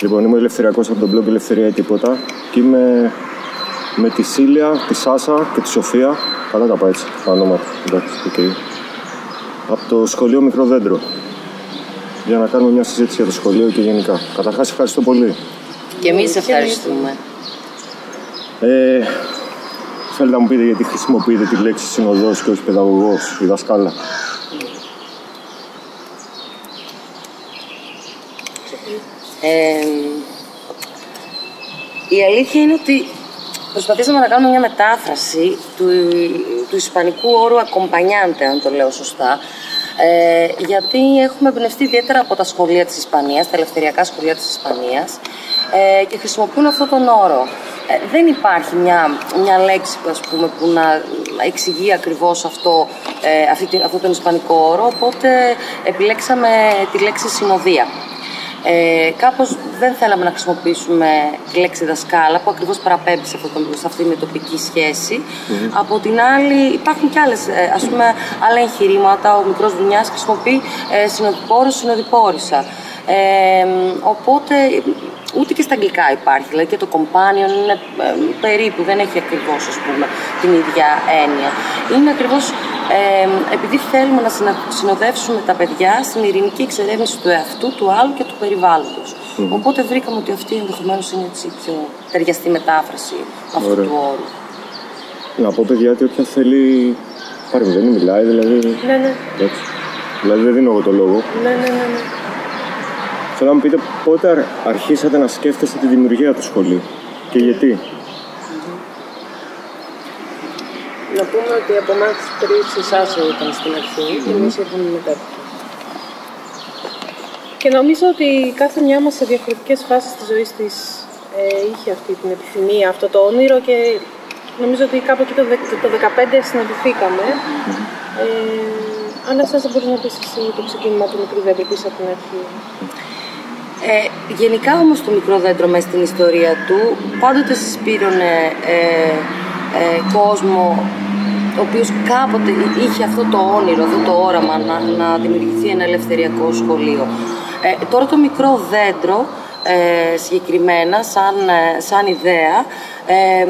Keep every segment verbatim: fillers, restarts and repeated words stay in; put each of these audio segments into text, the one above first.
Λοιπόν, είμαι ελευθεριακός από τον blog Ελευθερία ή Τίποτα και είμαι με τη Σίλια, τη Σάσα και τη Σοφία. Καλά τα πάει έτσι, τα ονόματα. Εντάξει, okay. Από το σχολείο Μικρό Δέντρο. Για να κάνουμε μια συζήτηση για το σχολείο και γενικά. Καταρχάς, ευχαριστώ πολύ. Και εμείς ευχαριστούμε. Ε, θέλετε να μου πείτε γιατί χρησιμοποιείτε τη λέξη συνοδός και όχι παιδαγωγός ή δασκάλα. Ε, η αλήθεια είναι ότι προσπαθήσαμε να κάνουμε μια μετάφραση του, του ισπανικού όρου acompañante, αν το λέω σωστά, ε, γιατί έχουμε εμπνευστεί ιδιαίτερα από τα σχολεία της Ισπανίας, τα ελευθεριακά σχολεία της Ισπανίας, ε, και χρησιμοποιούν αυτόν τον όρο. Ε, δεν υπάρχει μια, μια λέξη, ας πούμε, που να εξηγεί ακριβώς αυτό, ε, αυτή, αυτό τον ισπανικό όρο, οπότε επιλέξαμε τη λέξη συνοδεία. Ε, κάπως δεν θέλαμε να χρησιμοποιήσουμε τη λέξη δασκάλα που ακριβώς παραπέμπει σε, αυτό, σε αυτήν την τοπική σχέση. Mm-hmm. Από την άλλη υπάρχουν και άλλες, ε, ας πούμε, άλλα εγχειρήματα. Ο μικρός Δουνιάς χρησιμοποιεί ε, συνοδοιπόρος, συνοδοιπόρισα. Ε, οπότε ούτε και στα αγγλικά υπάρχει, δηλαδή και το companion είναι ε, περίπου, δεν έχει ακριβώς, ας πούμε, την ίδια έννοια. Είναι ακριβώς ε, επειδή θέλουμε να συνοδεύσουμε τα παιδιά στην ειρηνική εξερεύνηση του εαυτού, του άλλου και του περιβάλλοντος. Mm-hmm. Οπότε βρήκαμε ότι αυτή ενδεχομένως είναι έτσι πιο ταιριαστή μετάφραση αυτού Ωραία. Του όρου. Να πω, παιδιά, ότι όποια θέλει παρεμβαίνει, μιλάει, δηλαδή. Ναι, ναι. Έτσι. Δηλαδή δεν δίνω εγώ το λόγο. Ναι, ναι, ναι, ναι. Θέλω να μου πείτε πότε αρχίσατε να σκέφτεστε τη δημιουργία του σχολείου και γιατί. Mm-hmm. Να πούμε ότι από εμάς τρεις η Σάσα ήταν στην αρχή και mm-hmm. εμείς ήρθαμε μετά. Και νομίζω ότι κάθε μια μας σε διαφορετικές φάσεις της ζωής της ε, είχε αυτή την επιθυμία, αυτό το όνειρο και νομίζω ότι κάπου εκεί το, το δεκαπέντε συναντηθήκαμε. Mm-hmm. Ε, αλλά Σάσα μπορείς να πεις εσύ το ξεκίνημα του Μικρού Δέντρου πίσω από την αρχή. Ε, γενικά όμως το Μικρό Δέντρο μέσα στην ιστορία του πάντοτε συσπήρωνε ε, ε, κόσμο ο οποίος κάποτε είχε αυτό το όνειρο, αυτό το όραμα να, να δημιουργηθεί ένα ελευθεριακό σχολείο. Ε, τώρα το Μικρό Δέντρο ε, συγκεκριμένα σαν, σαν ιδέα ε,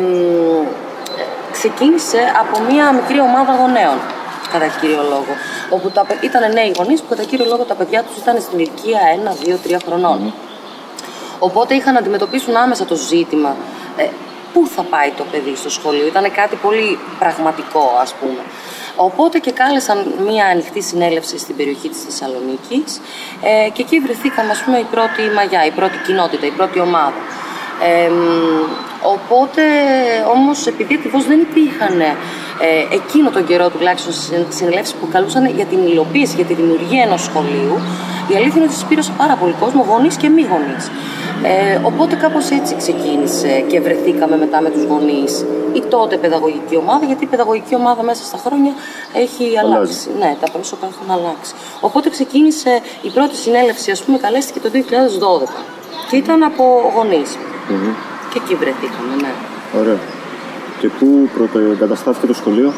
ξεκίνησε από μια μικρή ομάδα γονέων, κατά κύριο λόγο. Όπου τα, ήταν νέοι γονείς που κατά κύριο λόγο τα παιδιά τους ήταν στην ηλικία ένα, δύο, τρία χρονών. Mm-hmm. Οπότε είχαν να αντιμετωπίσουν άμεσα το ζήτημα ε, πού θα πάει το παιδί στο σχολείο. Ήταν κάτι πολύ πραγματικό, ας πούμε. Οπότε και κάλεσαν μία ανοιχτή συνέλευση στην περιοχή της Θεσσαλονίκης ε, και εκεί βρεθήκαμε, ας πούμε, η πρώτη μαγιά, η πρώτη κοινότητα, η πρώτη ομάδα. Ε, οπότε όμως επειδή ακριβώς δεν υπήρχαν ε, εκείνο τον καιρό τουλάχιστον συνελεύσεις που καλούσαν για την υλοποίηση, για τη δημιουργία ενός σχολείου, η αλήθεια είναι ότι συσπήρωσε πάρα πολύ κόσμο, γονείς και μη γονείς. Ε, οπότε κάπως έτσι ξεκίνησε και βρεθήκαμε μετά με τους γονείς η τότε παιδαγωγική ομάδα, γιατί η παιδαγωγική ομάδα μέσα στα χρόνια έχει αλλάξει. Ναι, τα πρόσωπα έχουν αλλάξει. Οπότε ξεκίνησε η πρώτη συνέλευση, ας πούμε, καλέστηκε το δύο χιλιάδες δώδεκα και ήταν από γονείς. Mm-hmm. Και εκεί βρεθήκαμε, ναι. Ωραία. Και πού πρωτοεγκαταστάθηκε το σχολείο?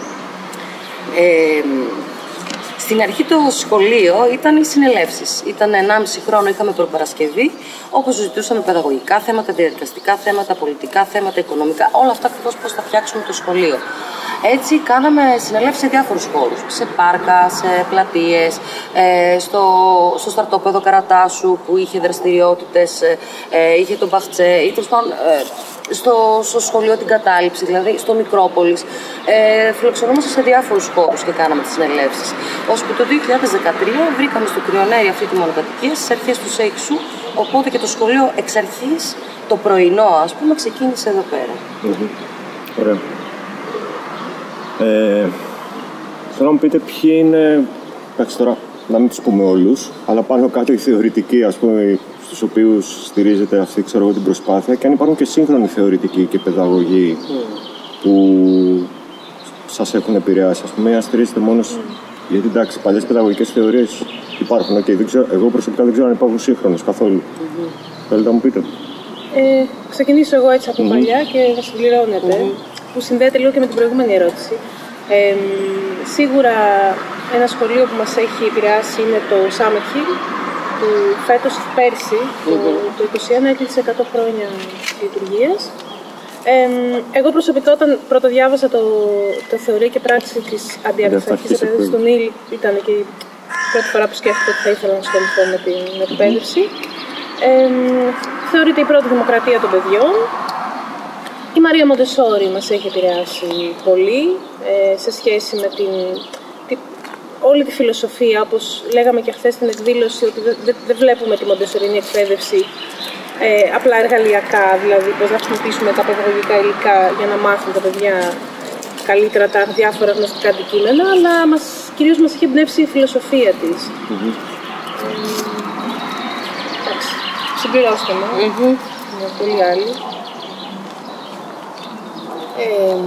Ε, στην αρχή το σχολείο ήταν οι συνελεύσεις. Ήταν ενάμιση χρόνο, είχαμε προπαρασκευή, όπου συζητούσαμε παιδαγωγικά θέματα, διαδικαστικά θέματα, πολιτικά θέματα, οικονομικά, όλα αυτά ακριβώς πώς θα φτιάξουμε το σχολείο. Έτσι κάναμε συνελεύσεις σε διάφορους χώρους, σε πάρκα, σε πλατείες, ε, στο, στο στρατόπεδο Καρατάσου που είχε δραστηριότητες, ε, είχε τον Μπαχτσέ, ή τέλος πάντων, ε, στο, στο σχολείο την Κατάληψη, δηλαδή στο Μικρόπολης. Ε, φιλοξενούμαστε σε διάφορους χώρους και κάναμε τις συνελεύσεις. Ώσπου το δύο χιλιάδες δεκατρία βρήκαμε στο Κρυονέρι αυτή τη μονοκατοικία στις αρχές του Σέιξου, οπότε και το σχολείο εξ αρχής, το πρωινό, ας πούμε, ξεκίνησε εδώ πέρα. Mm-hmm. Ωραία. Ε, θέλω να μου πείτε ποιοι είναι, εντάξει τώρα να μην τους πούμε όλους, αλλά πάνω κάτω οι θεωρητικοί, ας πούμε, στους οποίους στηρίζεται αυτή, ξέρω εγώ, την προσπάθεια, και αν υπάρχουν και σύγχρονοι θεωρητικοί και παιδαγωγοί mm. που σας έχουν επηρεάσει, ας πούμε, ή αν στηρίζετε μόνο mm. γιατί εντάξει, παλιές παιδαγωγικές θεωρίες υπάρχουν, okay, δεν ξέρω, εγώ προσωπικά δεν ξέρω αν υπάρχουν σύγχρονες καθόλου. Mm-hmm. Θέλετε να μου πείτε? Ε, ξεκινήσω εγώ έτσι από mm-hmm. παλιά και θα συμπληρώνετε, mm-hmm. που συνδέεται λίγο και με την προηγούμενη ερώτηση. Ε, σίγουρα ένα σχολείο που μας έχει επηρεάσει είναι το Summer Hill, που φέτος, πέρσι, mm-hmm. το, το είκοσι ένα έκλεισε εκατό χρόνια λειτουργίας. Ε, εγώ προσωπικά όταν πρώτο διάβασα το, το θεωρία και πράξη της αντιαρθρωτικής εκπαίδευσης του Νίλ, ήταν και η πρώτη φορά που σκέφτηκα ότι θα ήθελα να ασχοληθώ με την εκπαίδευση. Ε, θεωρείται η πρώτη δημοκρατία των παιδιών. Η Μαρία Μοντεσόρη μας έχει επηρεάσει πολύ ε, σε σχέση με την, την, όλη τη φιλοσοφία, όπως λέγαμε και χθες στην εκδήλωση, ότι δεν δε, δε βλέπουμε τη μοντεσορινή εκπαίδευση ε, απλά εργαλειακά, δηλαδή πώς να χρησιμοποιήσουμε τα παιδαγωγικά υλικά για να μάθουν τα παιδιά καλύτερα τα διάφορα γνωστικά αντικείμενα, αλλά μας, κυρίως μας έχει εμπνεύσει η φιλοσοφία της. Mm-hmm. Ε, εντάξει, συμπληρώστε με, mm-hmm. με πολλοί άλλοι. Ε,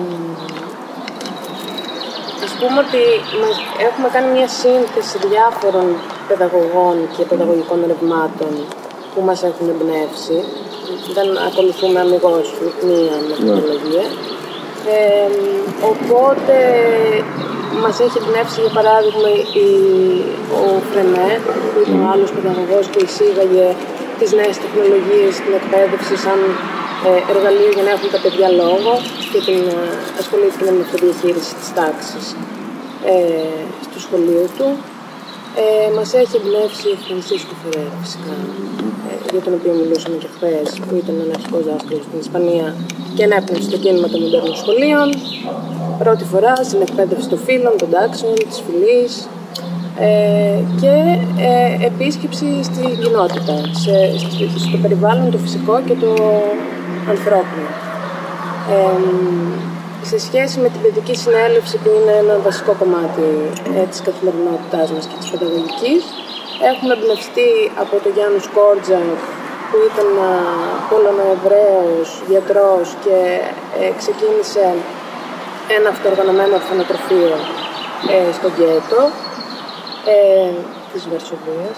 ας πούμε ότι έχουμε κάνει μια σύνθεση διάφορων παιδαγωγών και παιδαγωγικών ρευμάτων που μας έχουν εμπνεύσει. Δεν ακολουθούμε αμιγώς μία μεθοδολογία. Ε, οπότε μας έχει εμπνεύσει, για παράδειγμα, η, ο Φρενέ, που ήταν ο άλλος παιδαγωγός που εισήγαγε τις νέες τεχνολογίες στην εκπαίδευση σαν εργαλείο για να έχουν τα παιδιά λόγο και την ασχολήθηκε με τη διαχείριση της τάξης ε, στο σχολείο του. Ε, μας έχει εμπνεύσει η Φρανσίσκο Φερέρα, φυσικά, ε, για τον οποίο μιλούσαμε και χθες, που ήταν ένα αρχικός δάσκαλος στην Ισπανία και ενέπνευσε το κίνημα των μοντέρνων σχολείων. Πρώτη φορά στην εκπαίδευση των φίλων, των τάξεων, της φυλής ε, και ε, επίσκεψη στην κοινότητα, σε, στο περιβάλλον, το φυσικό και το ανθρώπινο. Ε, σε σχέση με την παιδική συνέλευση, που είναι ένα βασικό κομμάτι ε, της καθημερινότητάς μας και της παιδαγωγικής, έχουμε εμπνευστεί από τον Γιάννου Σκόρτζα, που ήταν Πολωνο-Εβραίος γιατρός και ε, ξεκίνησε ένα αυτοοργανωμένο ορφανοτροφείο ε, στο γκέτο ε, της Βαρσοβίας.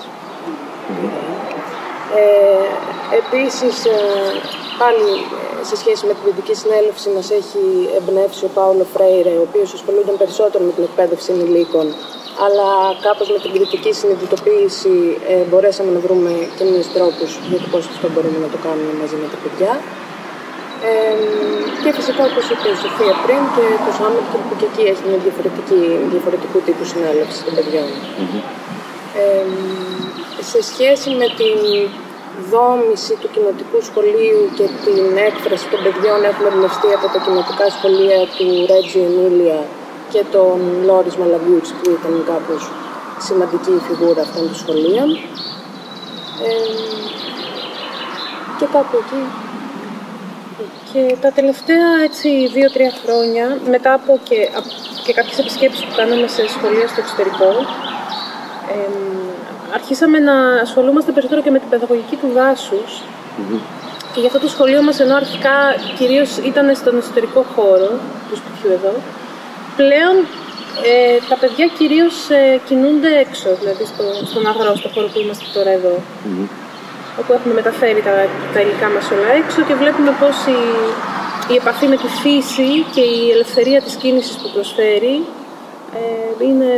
Ε, επίσης, ε, πάλι σε σχέση με την παιδική συνέλευση, μας έχει εμπνεύσει ο Πάολο Φρέιρε, ο οποίος ασχολούνταν περισσότερο με την εκπαίδευση ενηλίκων, αλλά κάπως με την κριτική συνειδητοποίηση ε, μπορέσαμε να βρούμε και εμείς τρόπους για το πώς αυτό μπορούμε να το κάνουμε μαζί με τα παιδιά. Ε, και φυσικά, όπως είπε η Σοφία πριν, και το Σάμερτον, που και εκεί έχει μια διαφορετική, διαφορετικού τύπου συνέλευση των παιδιών. Mm-hmm. Ε, σε σχέση με την δόμηση του κοινοτικού σχολείου και την έκφραση των παιδιών, έχουμε εμπνευστεί από τα κοινοτικά σχολεία του Ρέτζιο Εμίλια και τον Λόρις Μαλαβιούτς, που ήταν κάπως σημαντική φιγούρα αυτών των σχολείων. Ε, και κάπου εκεί. Και τα τελευταία δύο-τρία χρόνια, μετά από και, και κάποιες επισκέψεις που κάναμε σε σχολεία στο εξωτερικό, ε, αρχίσαμε να ασχολούμαστε περισσότερο και με την παιδαγωγική του δάσους. Mm-hmm. Και για αυτό το σχολείο μας, ενώ αρχικά κυρίως ήταν στον εσωτερικό χώρο του σπιτιού εδώ, πλέον ε, τα παιδιά κυρίως ε, κινούνται έξω, δηλαδή στο, στον αγρό, στο χώρο που είμαστε τώρα εδώ. Mm-hmm. Όπου έχουμε μεταφέρει τα, τα υλικά μας όλα έξω και βλέπουμε πως η, η επαφή με τη φύση και η ελευθερία της κίνησης που προσφέρει ε, είναι...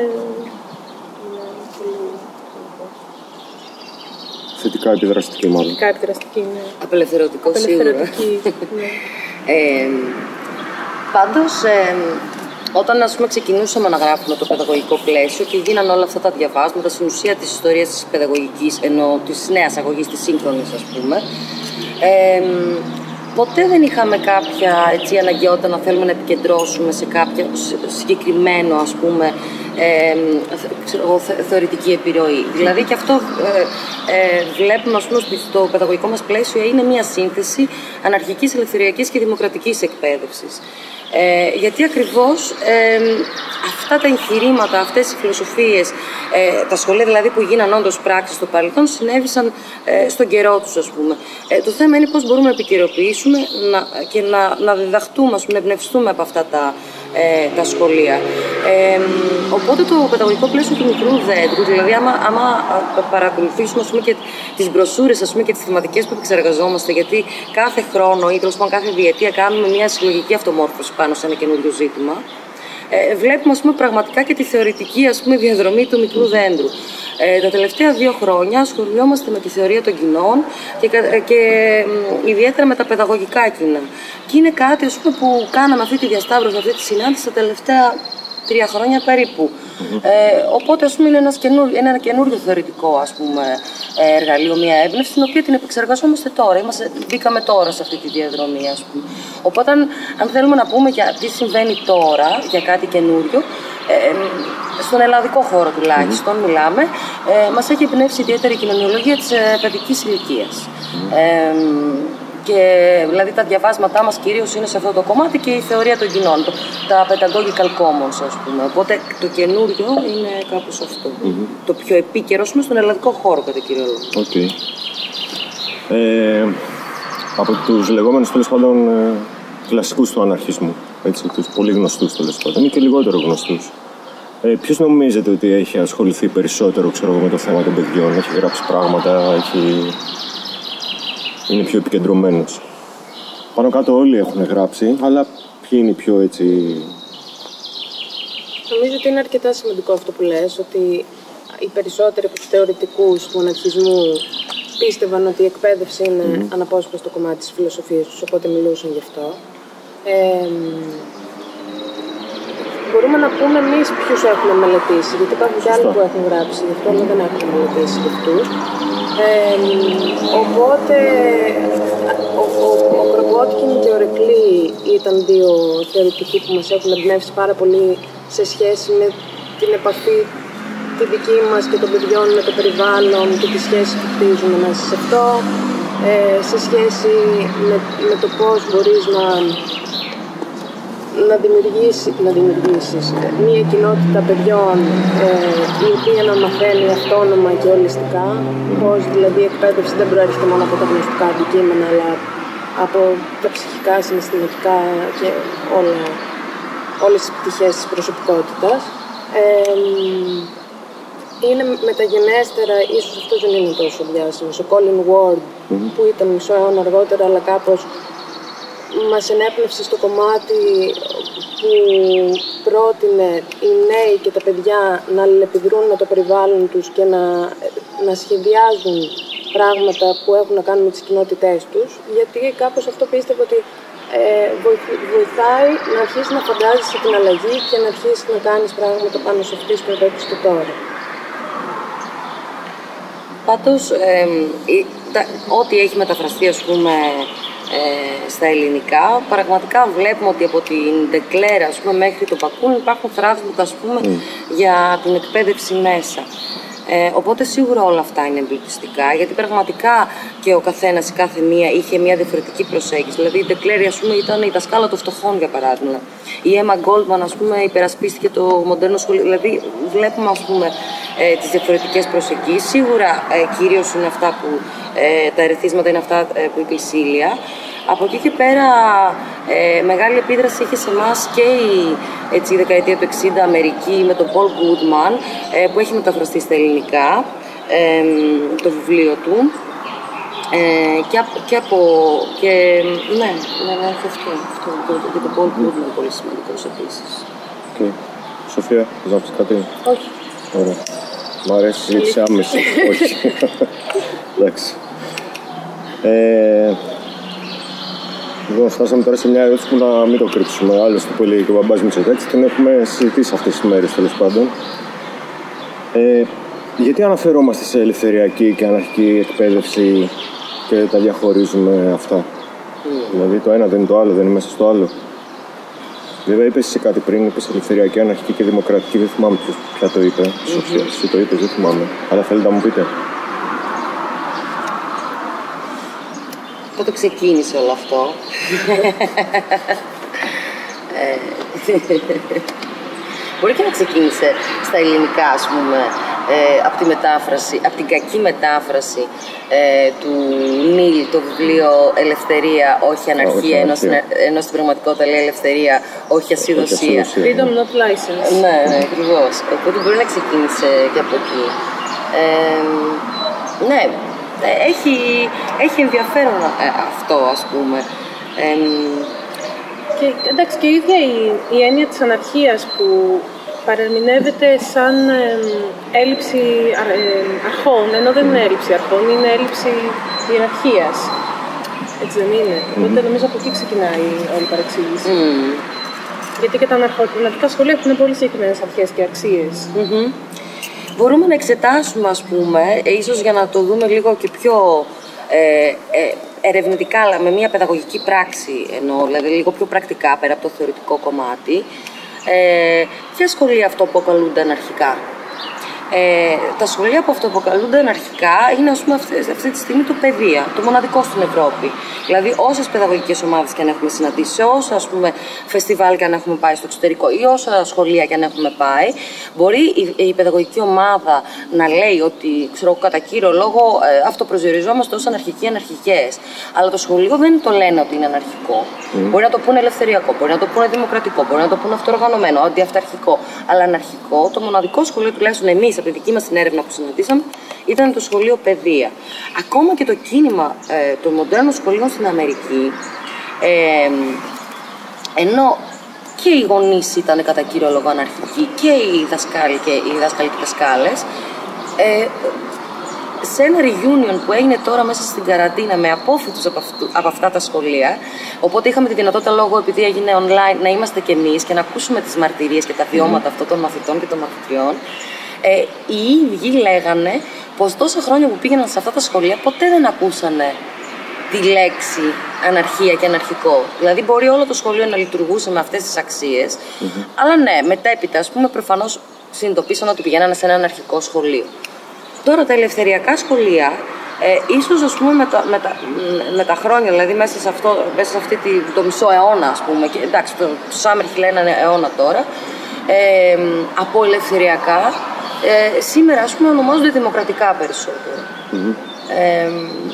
Θετικά επιδραστική, μάλλον. Θετικά επιδραστική, ναι. Απελευθερωτικό, Απελευθερωτική, σίγουρα. Ναι. ε, πάντως, ε, όταν ας πούμε, ξεκινούσαμε να γράφουμε το παιδαγωγικό πλαίσιο και γίνανε όλα αυτά τα διαβάσματα στην ουσία της ιστορίας της παιδαγωγικής, ενώ της νέας αγωγής, της σύγχρονης, ας πούμε, ε, ποτέ δεν είχαμε κάποια έτσι, αναγκαιότητα να θέλουμε να επικεντρώσουμε σε κάποιο συγκεκριμένο, ας πούμε, ε, ξέρω, θεωρητική επιρροή. Δηλαδή και αυτό ε, ε, βλέπουμε, ας πούμε, στο παιδαγωγικό μας πλαίσιο είναι μια σύνθεση αναρχικής, ελευθεριακής και δημοκρατικής εκπαίδευσης. Ε, γιατί ακριβώς ε, αυτά τα εγχειρήματα, αυτές οι φιλοσοφίες, ε, τα σχολεία δηλαδή που γίναν όντως πράξεις στο παρελθόν, συνέβησαν ε, στον καιρό τους, ας πούμε. Ε, το θέμα είναι πώς μπορούμε να επικαιροποιήσουμε να, και να, να διδαχτούμε, ας πούμε, να εμπνευστούμε από αυτά τα, ε, τα σχολεία. Ε, οπότε το παιδαγωγικό πλαίσιο του μικρού δέντρου, δηλαδή άμα, άμα παρακολουθήσουμε, ας πούμε, και τις μπροσούρες, ας πούμε, και τις θεματικές που επεξεργαζόμαστε, γιατί κάθε χρόνο ή τέλος πάντων κάθε διετία κάνουμε μια συλλογική αυτομόρφωση πάνω σε ένα καινούριο ζήτημα. ε, βλέπουμε, ας πούμε, πραγματικά και τη θεωρητική, ας πούμε, διαδρομή του μικρού δέντρου. Ε, τα τελευταία δύο χρόνια ασχολιόμαστε με τη θεωρία των κοινών και, και ε, ιδιαίτερα με τα παιδαγωγικά κοινά. Και είναι κάτι, ας πούμε, που κάναμε αυτή τη διασταύρωση, αυτή τη συνάντηση τα τελευταία τρία χρόνια περίπου. Mm-hmm. Ε, οπότε, ας πούμε, είναι ένας καινούριο, ένα καινούριο θεωρητικό, ας πούμε, εργαλείο, μια έμπνευση, την οποία την επεξεργαζόμαστε τώρα. Είμαστε, μπήκαμε τώρα σε αυτή τη διαδρομή, ας πούμε. Οπότε, αν, αν θέλουμε να πούμε για τι συμβαίνει τώρα, για κάτι καινούριο, ε, στον ελλαδικό χώρο τουλάχιστον mm-hmm. μιλάμε, ε, μας έχει εμπνεύσει ιδιαίτερη η κοινωνιολογία της ε, παιδικής ηλικίας. Mm-hmm. Ε, Και δηλαδή τα διαβάσματά μας κυρίως είναι σε αυτό το κομμάτι και η θεωρία των κοινών, το, τα pedagogical commons, ας πούμε. Οπότε το καινούριο είναι κάπως αυτό. Mm-hmm. Το πιο επίκαιρο, ας πούμε, στον ελλαδικό χώρο, κατά κύριο λόγο. Okay. Ε, από τους λεγόμενους, τέλος πάντων, ε, κλασικούς του αναρχισμού, έτσι, τους πολύ γνωστούς, τέλος πάντων, ή και λιγότερο γνωστούς. Ε, ποιος νομίζετε ότι έχει ασχοληθεί περισσότερο, ξέρω, με το θέμα των παιδιών, έχει γράψει πράγματα, έχει... είναι πιο επικεντρωμένος? Πάνω κάτω όλοι έχουν γράψει, αλλά ποιοι είναι οι πιο έτσι... Νομίζω ότι είναι αρκετά σημαντικό αυτό που λες, ότι οι περισσότεροι από τους θεωρητικούς του αναρχισμού πίστευαν ότι η εκπαίδευση είναι mm. αναπόσπαστο κομμάτι της φιλοσοφίας τους, οπότε μιλούσαν γι' αυτό. Ε, μπορούμε να πούμε εμείς ποιους έχουμε μελετήσει, γιατί υπάρχουν και άλλοι που έχουν γράψει γι' αυτό, αλλά δεν έχουμε μελετήσει γι' αυτούς. Ε, οπότε ο, ο, ο Κρομπότκιν και ο Ρεκλή ήταν δύο θεωρητικοί που μας έχουν εμπνεύσει πάρα πολύ σε σχέση με την επαφή τη δική μας και των παιδιών με το περιβάλλον και τη σχέση που χτίζουμε μέσα σε αυτό, ε, σε σχέση με, με το πώς μπορείς να να, δημιουργήσει, να δημιουργήσεις μια κοινότητα παιδιών ε, η οποία να μαθαίνει αυτόνομα και ολιστικά, πώς δηλαδή η εκπαίδευση δεν προέρχεται μόνο από τα γνωστικά αντικείμενα, αλλά από τα ψυχικά, συναισθηματικά και όλα, όλες τις πτυχές της προσωπικότητας. Ε, είναι μεταγενέστερα, ίσως αυτός δεν είναι τόσο διάσημος, ο Colin Ward, mm-hmm. που ήταν μισό αιώνα αργότερα, αλλά κάπως μας ενέπνευσε στο κομμάτι που πρότεινε οι νέοι και τα παιδιά να αλληλεπιδρούν με το περιβάλλον τους και να, να σχεδιάζουν πράγματα που έχουν να κάνουν με τις κοινότητές τους, γιατί κάπως αυτό πίστευε ότι ε, βοηθάει να αρχίσει να φαντάζεσαι την αλλαγή και να αρχίσει να κάνεις πράγματα πάνω σε αυτές που βλέπεις και τώρα. Πάντως, ε, ε, ό,τι έχει μεταφραστεί, ας πούμε, Ε, στα ελληνικά, πραγματικά βλέπουμε ότι από την Ντεκλέρα, ας πούμε, μέχρι το Μπακούν υπάρχουν φράγματα, ας πούμε, mm. για την εκπαίδευση μέσα. Ε, οπότε σίγουρα όλα αυτά είναι εμπλουτιστικά, γιατί πραγματικά και ο καθένας, η κάθε μία είχε μια διαφορετική προσέγγιση. Δηλαδή η Ντεκλέρα, ας πούμε, ήταν η δασκάλα των φτωχών, για παράδειγμα. Η Έμα Γκόλτμαν, ας πούμε, υπερασπίστηκε το μοντέρνο σχολείο. Δηλαδή βλέπουμε, ας πούμε, ε, τις διαφορετικές προσεγγίσεις. Σίγουρα ε, κυρίως είναι αυτά που ε, τα ερεθίσματα είναι αυτά ε, που είπε η Σίλια. Από εκεί και πέρα, ε, μεγάλη επίδραση είχε σε εμάς και η, έτσι, η δεκαετία του εξήντα Αμερική με τον Paul Goodman, ε, που έχει μεταφραστεί στα ελληνικά, ε, το βιβλίο του. Ε, και, από, και από. Και, ναι, ναι, ναι, αυτό. αυτό το, το, το Paul Goodman είναι πολύ σημαντικός επίσης. Okay. Σοφία, θες να πεις κάτι? Όχι. Ωραία. Μ' αρέσει η συζήτηση άμεση. Όχι. Εντάξει. Ε, Λοιπόν, φτάσαμε τώρα σε μια ερώτηση που να μην το κρύψουμε. Άλλωστε, που έλεγε και ο μπαμπάς Μητσοτάκης, την έχουμε συζητήσει αυτές τις μέρες, τέλος πάντων. Ε, γιατί αναφερόμαστε σε ελευθεριακή και αναρχική εκπαίδευση και τα διαχωρίζουμε αυτά? Mm. Δηλαδή, το ένα δεν είναι το άλλο, δεν είναι μέσα στο άλλο. Βέβαια, είπες σε κάτι πριν, είπες ελευθεριακή, αναρχική και δημοκρατική. Δεν θυμάμαι ποια το είπε. Mm-hmm. Σοφία, εσύ το είπες, δεν θυμάμαι. Αλλά θέλετε να μου πείτε. Πότε ξεκίνησε όλο αυτό? ε, μπορεί και να ξεκίνησε στα ελληνικά, ας πούμε, ε, από τη μετάφραση, από την κακή μετάφραση ε, του Νίλ, το βιβλίο «Ελευθερία, όχι αναρχία», ενώ, ενώ στην πραγματικότητα λέει «Ελευθερία, όχι ασυδοσία». Freedom, not license. Ναι, ναι, ακριβώς. Οπότε μπορεί να ξεκίνησε και από εκεί. Ε, ναι. Έχει, έχει ενδιαφέρον αυτό, ας πούμε. Ε, Και, εντάξει, και η ίδια η, η έννοια της αναρχίας που παρερμηνεύεται σαν ε, έλλειψη ε, αρχών, ενώ δεν είναι έλλειψη αρχών, είναι έλλειψη ιεραρχίας. Έτσι δεν είναι? Mm. Οπότε νομίζω από εκεί ξεκινάει όλη η παρεξήγηση. Mm. Γιατί και τα αναρχοκρατικά σχολεία έχουν πολύ συγκεκριμένες αρχές και αξίες. Mm-hmm. Μπορούμε να εξετάσουμε, ας πούμε, ίσως για να το δούμε λίγο και πιο ε, ε, ερευνητικά, αλλά με μια παιδαγωγική πράξη εννοώ, δηλαδή λίγο πιο πρακτικά πέρα από το θεωρητικό κομμάτι, ε, ποια σχολεία αυτοαποκαλούνται αναρχικά? Ε, τα σχολεία που αυτοαποκαλούνται αναρχικά είναι, ας πούμε, αυτή, αυτή τη στιγμή το παιδεία, το μοναδικό στην Ευρώπη. Δηλαδή, όσες παιδαγωγικές ομάδες και αν έχουμε συναντήσει, σε όσα, ας πούμε, φεστιβάλ και αν έχουμε πάει στο εξωτερικό ή όσα σχολεία και αν έχουμε πάει, μπορεί η, η παιδαγωγική ομάδα να λέει ότι, ξέρω, κατά κύριο λόγο ε, αυτοπροσδιοριζόμαστε ως αναρχικοί αναρχικές. Αλλά το σχολείο δεν το λένε ότι είναι αναρχικό. Mm. Μπορεί να το πούνε ελευθεριακό, μπορεί να το πούνε δημοκρατικό, μπορεί να το πούνε αυτοοργανωμένο, αντιαυταρχικό. Αλλά αναρχικό, το μοναδικό σχολείο, τουλάχιστον εμείς, από τη δική μας την έρευνα που συναντήσαμε, ήταν το σχολείο παιδεία. Ακόμα και το κίνημα ε, των μοντέρνων σχολείων στην Αμερική, ε, ενώ και οι γονείς ήταν κατά κύριο λόγο αναρχικοί και οι δασκάλοι και οι δάσκαλοι και δασκάλες, ε, σε ένα reunion που έγινε τώρα μέσα στην καραντίνα με απόφοιτους από, από αυτά τα σχολεία, οπότε είχαμε τη δυνατότητα, λόγω επειδή έγινε online, να είμαστε κι εμείς και να ακούσουμε τις μαρτυρίες και τα βιώματα mm. αυτών των μαθητών και των μαθητριών. Ε, οι ίδιοι λέγανε πως τόσα χρόνια που πήγαιναν σε αυτά τα σχολεία ποτέ δεν ακούσανε τη λέξη αναρχία και αναρχικό. Δηλαδή μπορεί όλο το σχολείο να λειτουργούσε με αυτές τις αξίες, mm-hmm. αλλά ναι, μετέπειτα, ας πούμε, προφανώς συνειδητοποίησαν ότι πηγαίνανε σε ένα αναρχικό σχολείο. Τώρα τα ελευθεριακά σχολεία, ε, ίσως, ας πούμε, με τα, με, τα, με τα χρόνια, δηλαδή μέσα σε, αυτό, μέσα σε αυτή τη, το μισό αιώνα, ας πούμε, και εντάξει, το, το Σάμερχιλ λένε ένα αιώνα τώρα, ε, από ελευθεριακά, Ε, σήμερα, ας πούμε, ονομάζονται δημοκρατικά περισσότερο. Mm-hmm. Ε,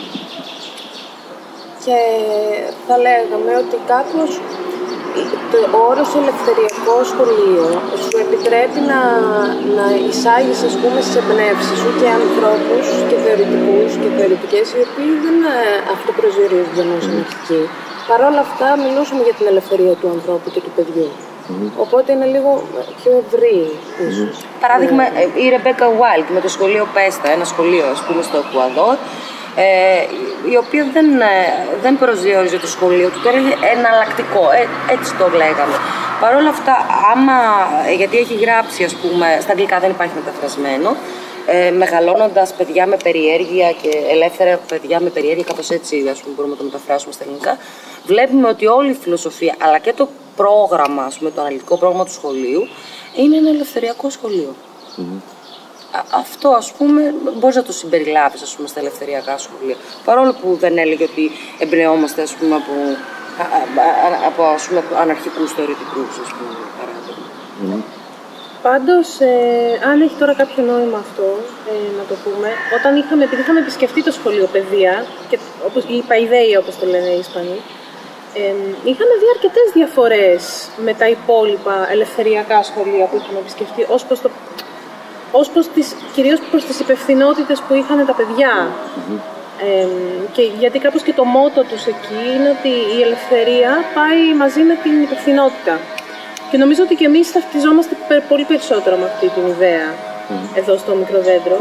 και θα λέγαμε ότι κάπως το όρος ελευθεριακό σχολείο σου επιτρέπει να, να εισάγεις, ας πούμε, στις εμπνεύσεις σου και ανθρώπους και θεωρητικούς και θεωρητικές οι οποίοι δεν αυτοπροσδιορίζονται ως αναρχικοί. Παρ' όλα αυτά μιλούσαμε για την ελευθερία του ανθρώπου και του παιδιού. Mm-hmm. Οπότε είναι λίγο πιο ευρύ, ίσως. Mm-hmm. Παράδειγμα, η Ρεμπέκα Βάιλτ με το σχολείο Πέστα, ένα σχολείο, ας πούμε, στο Εκουαδόρ, ε, η οποία δεν, δεν προσδιορίζει το σχολείο του, το έλεγε εναλλακτικό, ε, έτσι το λέγαμε. Παρ' όλα αυτά, άμα, γιατί έχει γράψει, ας πούμε, στα αγγλικά δεν υπάρχει μεταφρασμένο, ε, μεγαλώνοντας παιδιά με περιέργεια και ελεύθερα παιδιά με περιέργεια, κάπως έτσι, ας πούμε, μπορούμε να το μεταφράσουμε στα ελληνικά, βλέπουμε ότι όλη η φιλοσοφία, αλλά και το πρόγραμμα, ας πούμε, το αναλυτικό πρόγραμμα του σχολείου, είναι ένα ελευθεριακό σχολείο. Mm-hmm. Α, αυτό, ας πούμε, μπορείς να το συμπεριλάβεις, ας πούμε, στα ελευθεριακά σχολεία. Παρόλο που δεν έλεγε ότι εμπνεόμαστε, ας πούμε, από, α, α, από ας πούμε, αναρχικούς θεωρητικούς, ας πούμε, παράδειγμα. Mm-hmm. Πάντως, ε, αν έχει τώρα κάποιο νόημα αυτό, ε, να το πούμε, όταν είχαμε, επειδή είχαμε επισκεφτεί το σχολείο παιδεία, και, όπως, η παϊδεία, όπως το λένε οι Ισπανοί, Ε, είχαμε δει αρκετές διαφορές με τα υπόλοιπα ελευθεριακά σχολεία που είχαμε επισκεφτεί, ως προς το, ως προς τις, κυρίως προς τις υπευθυνότητες που είχαν τα παιδιά. Mm-hmm. Ε, και γιατί κάπως και το μότο τους εκεί είναι ότι η ελευθερία πάει μαζί με την υπευθυνότητα. Και νομίζω ότι και εμείς ταυτιζόμαστε πολύ περισσότερο με αυτή την ιδέα mm-hmm. εδώ στο Μικροδέντρο.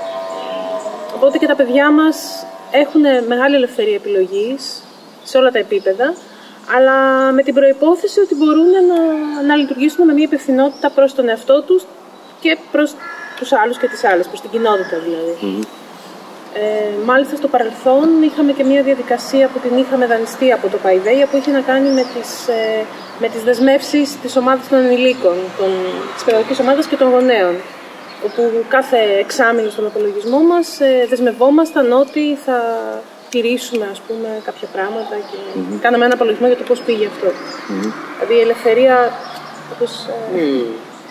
Οπότε και τα παιδιά μας έχουν μεγάλη ελευθερία επιλογής σε όλα τα επίπεδα, αλλά με την προϋπόθεση ότι μπορούν να, να λειτουργήσουν με μια υπευθυνότητα προς τον εαυτό τους και προς τους άλλους και τις άλλες, προς την κοινότητα δηλαδή. Mm-hmm. Ε, μάλιστα στο παρελθόν είχαμε και μια διαδικασία που την είχαμε δανειστεί από το Παϊδεία που είχε να κάνει με τις, ε, με τις δεσμεύσεις της ομάδας των ενηλίκων, των, της παιδαγωγικής ομάδας και των γονέων, όπου κάθε εξάμηνο στον απολογισμό μας ε, δεσμευόμασταν ότι θα τηρήσουμε, ας πούμε, κάποια πράγματα και mm-hmm. κάναμε ένα απολογισμό για το πώς πήγε αυτό. Mm-hmm. Δηλαδή η ελευθερία, όπως, ε, mm.